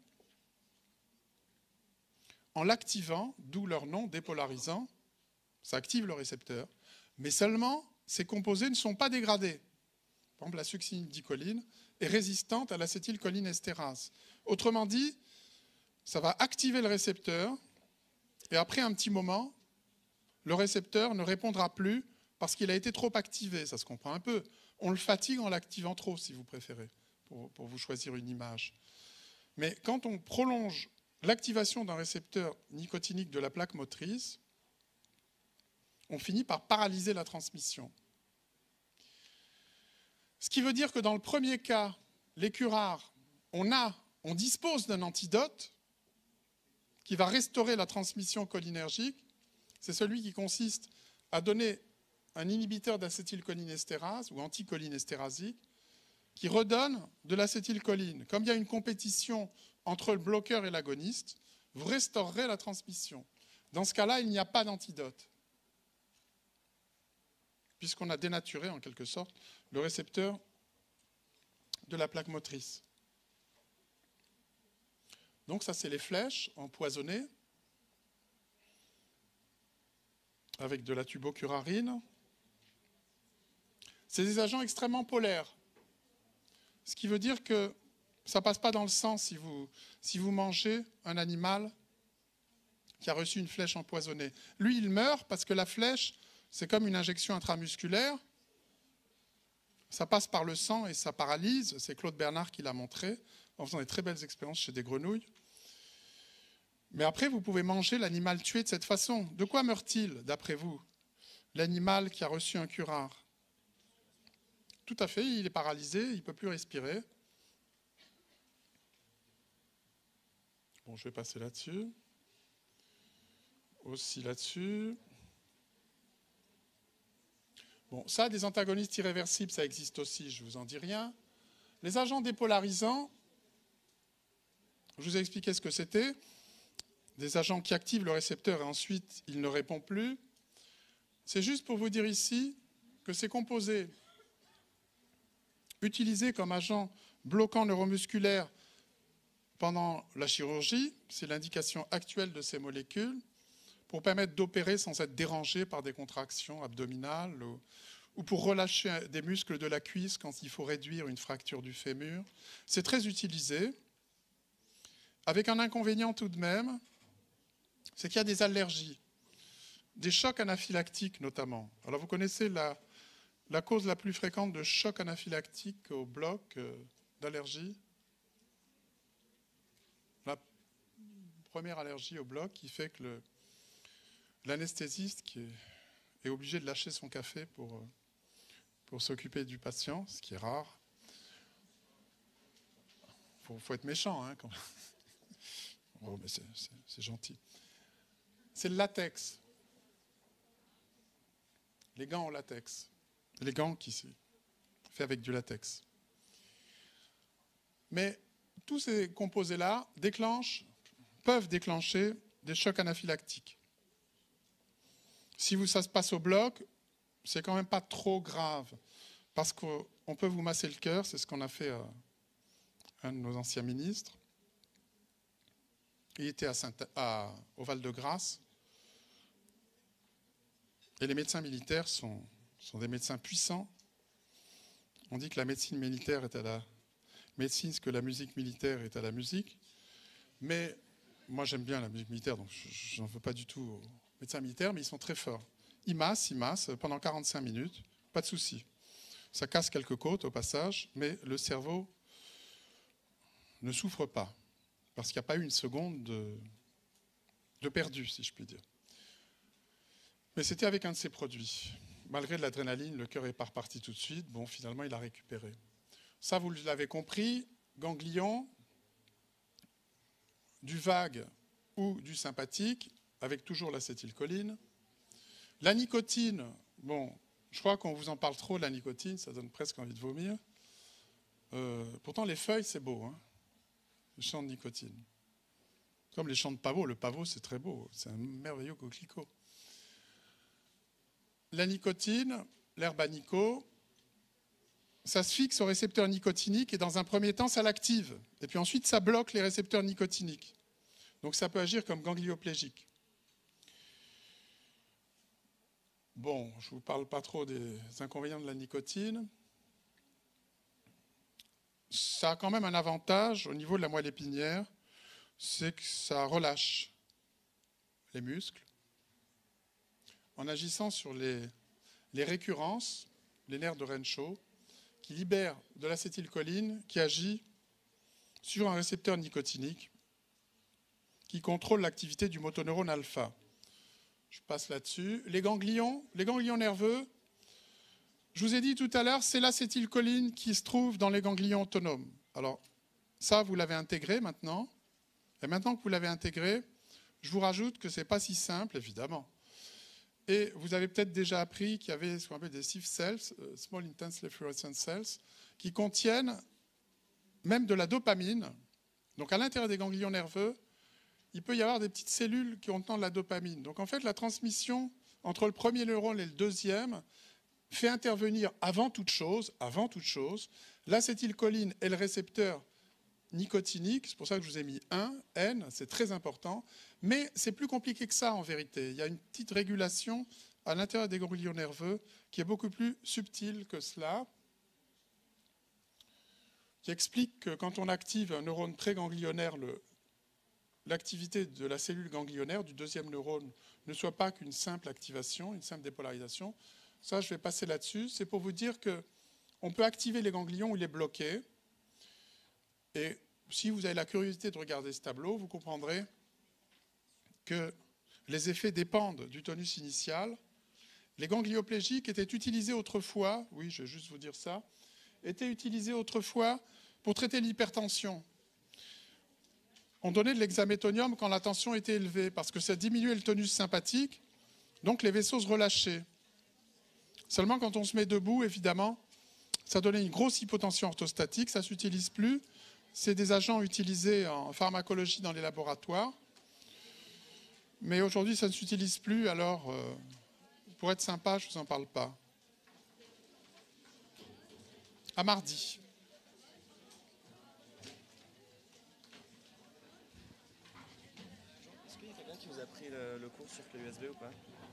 Speaker 1: en l'activant, d'où leur nom dépolarisant. Ça active le récepteur. Mais seulement, ces composés ne sont pas dégradés. Par exemple, la succinyldicoline est résistante à l'acétylcholinestérase. Autrement dit, ça va activer le récepteur et après un petit moment, le récepteur ne répondra plus parce qu'il a été trop activé. Ça se comprend un peu. On le fatigue en l'activant trop, si vous préférez, pour vous choisir une image. Mais quand on prolonge l'activation d'un récepteur nicotinique de la plaque motrice, on finit par paralyser la transmission. Ce qui veut dire que dans le premier cas, les curares, on dispose d'un antidote qui va restaurer la transmission cholinergique. C'est celui qui consiste à donner un inhibiteur d'acétylcholinestérase ou anticholinestérasique qui redonne de l'acétylcholine. Comme il y a une compétition entre le bloqueur et l'agoniste, vous restaurerez la transmission. Dans ce cas-là, il n'y a pas d'antidote, puisqu'on a dénaturé en quelque sorte le récepteur de la plaque motrice. Donc ça, c'est les flèches empoisonnées avec de la tubocurarine. C'est des agents extrêmement polaires, ce qui veut dire que ça ne passe pas dans le sang si vous mangez un animal qui a reçu une flèche empoisonnée. Lui, il meurt parce que la flèche, c'est comme une injection intramusculaire. Ça passe par le sang et ça paralyse. C'est Claude Bernard qui l'a montré en faisant des très belles expériences chez des grenouilles. Mais après, vous pouvez manger l'animal tué de cette façon. De quoi meurt-il, d'après vous, l'animal qui a reçu un curare? Tout à fait, il est paralysé, il ne peut plus respirer. Bon, je vais passer là-dessus. Aussi là-dessus. Bon, ça, des antagonistes irréversibles, ça existe aussi, je ne vous en dis rien. Les agents dépolarisants, je vous ai expliqué ce que c'était. Des agents qui activent le récepteur et ensuite il ne répond plus. C'est juste pour vous dire ici que ces composés utilisés comme agents bloquants neuromusculaires pendant la chirurgie, c'est l'indication actuelle de ces molécules, pour permettre d'opérer sans être dérangé par des contractions abdominales ou pour relâcher des muscles de la cuisse quand il faut réduire une fracture du fémur. C'est très utilisé, avec un inconvénient tout de même, c'est qu'il y a des allergies, des chocs anaphylactiques notamment. Alors vous connaissez la cause la plus fréquente de choc anaphylactique au bloc d'allergie? La première allergie au bloc qui fait que l'anesthésiste qui est obligé de lâcher son café pour s'occuper du patient, ce qui est rare. Faut être méchant, hein, quand même. Oh, mais c'est gentil. C'est le latex. Les gants au latex. Les gants qui sont faits avec du latex. Mais tous ces composés-là peuvent déclencher des chocs anaphylactiques. Si ça se passe au bloc, c'est quand même pas trop grave, parce qu'on peut vous masser le cœur, c'est ce qu'on a fait à un de nos anciens ministres. Il était au Val-de-Grâce, et les médecins militaires sont des médecins puissants. On dit que la médecine militaire est à la médecine, ce que la musique militaire est à la musique, mais moi j'aime bien la musique militaire, donc je n'en veux pas du tout aux médecins militaires, mais ils sont très forts. Ils massent pendant 45 minutes, pas de souci. Ça casse quelques côtes au passage, mais le cerveau ne souffre pas, parce qu'il n'y a pas eu une seconde de perdu, si je puis dire. Mais c'était avec un de ces produits. Malgré de l'adrénaline, le cœur n'est pas reparti tout de suite. Bon, finalement, il a récupéré. Ça, vous l'avez compris, ganglion, du vague ou du sympathique, avec toujours l'acétylcholine. La nicotine, bon, je crois qu'on vous en parle trop, la nicotine, ça donne presque envie de vomir. Pourtant, les feuilles, c'est beau, hein, les champs de nicotine. Comme les champs de pavot. Le pavot, c'est très beau, c'est un merveilleux coquelicot. La nicotine, l'herbe à nico, ça se fixe au récepteur nicotinique et dans un premier temps, ça l'active. Et puis ensuite, ça bloque les récepteurs nicotiniques. Donc ça peut agir comme ganglioplégique. Bon, je ne vous parle pas trop des inconvénients de la nicotine. Ça a quand même un avantage au niveau de la moelle épinière, c'est que ça relâche les muscles en agissant sur les récurrences, les nerfs de Renshaw, qui libèrent de l'acétylcholine qui agit sur un récepteur nicotinique qui contrôle l'activité du motoneurone alpha. Je passe là-dessus. Les ganglions nerveux, je vous ai dit tout à l'heure, c'est l'acétylcholine qui se trouve dans les ganglions autonomes. Alors, ça, vous l'avez intégré maintenant. Et maintenant que vous l'avez intégré, je vous rajoute que ce n'est pas si simple, évidemment. Et vous avez peut-être déjà appris qu'il y avait ce qu'on appelle des SIF cells, Small Intensely Fluorescent Cells, qui contiennent même de la dopamine. Donc, à l'intérieur des ganglions nerveux, il peut y avoir des petites cellules qui contiennent de la dopamine. Donc, en fait, la transmission entre le premier neurone et le deuxième fait intervenir avant toute chose, l'acétylcholine et le récepteur nicotinique. C'est pour ça que je vous ai mis 1, N, c'est très important. Mais c'est plus compliqué que ça, en vérité. Il y a une petite régulation à l'intérieur des ganglions nerveux qui est beaucoup plus subtile que cela, qui explique que quand on active un neurone préganglionnaire, l'activité de la cellule ganglionnaire du deuxième neurone ne soit pas qu'une simple activation, une simple dépolarisation. Ça, je vais passer là-dessus. C'est pour vous dire qu'on peut activer les ganglions ou les bloquer. Et si vous avez la curiosité de regarder ce tableau, vous comprendrez que les effets dépendent du tonus initial. Les ganglioplégiques étaient utilisés autrefois, oui, je vais juste vous dire ça, étaient utilisés autrefois pour traiter l'hypertension. On donnait de l'hexaméthonium quand la tension était élevée, parce que ça diminuait le tonus sympathique, donc les vaisseaux se relâchaient. Seulement, quand on se met debout, évidemment, ça donnait une grosse hypotension orthostatique, ça ne s'utilise plus. C'est des agents utilisés en pharmacologie dans les laboratoires. Mais aujourd'hui, ça ne s'utilise plus, alors pour être sympa, je ne vous en parle pas. À mardi.
Speaker 2: Est-ce qu'il y a quelqu'un qui vous a pris le cours sur clé USB ou pas?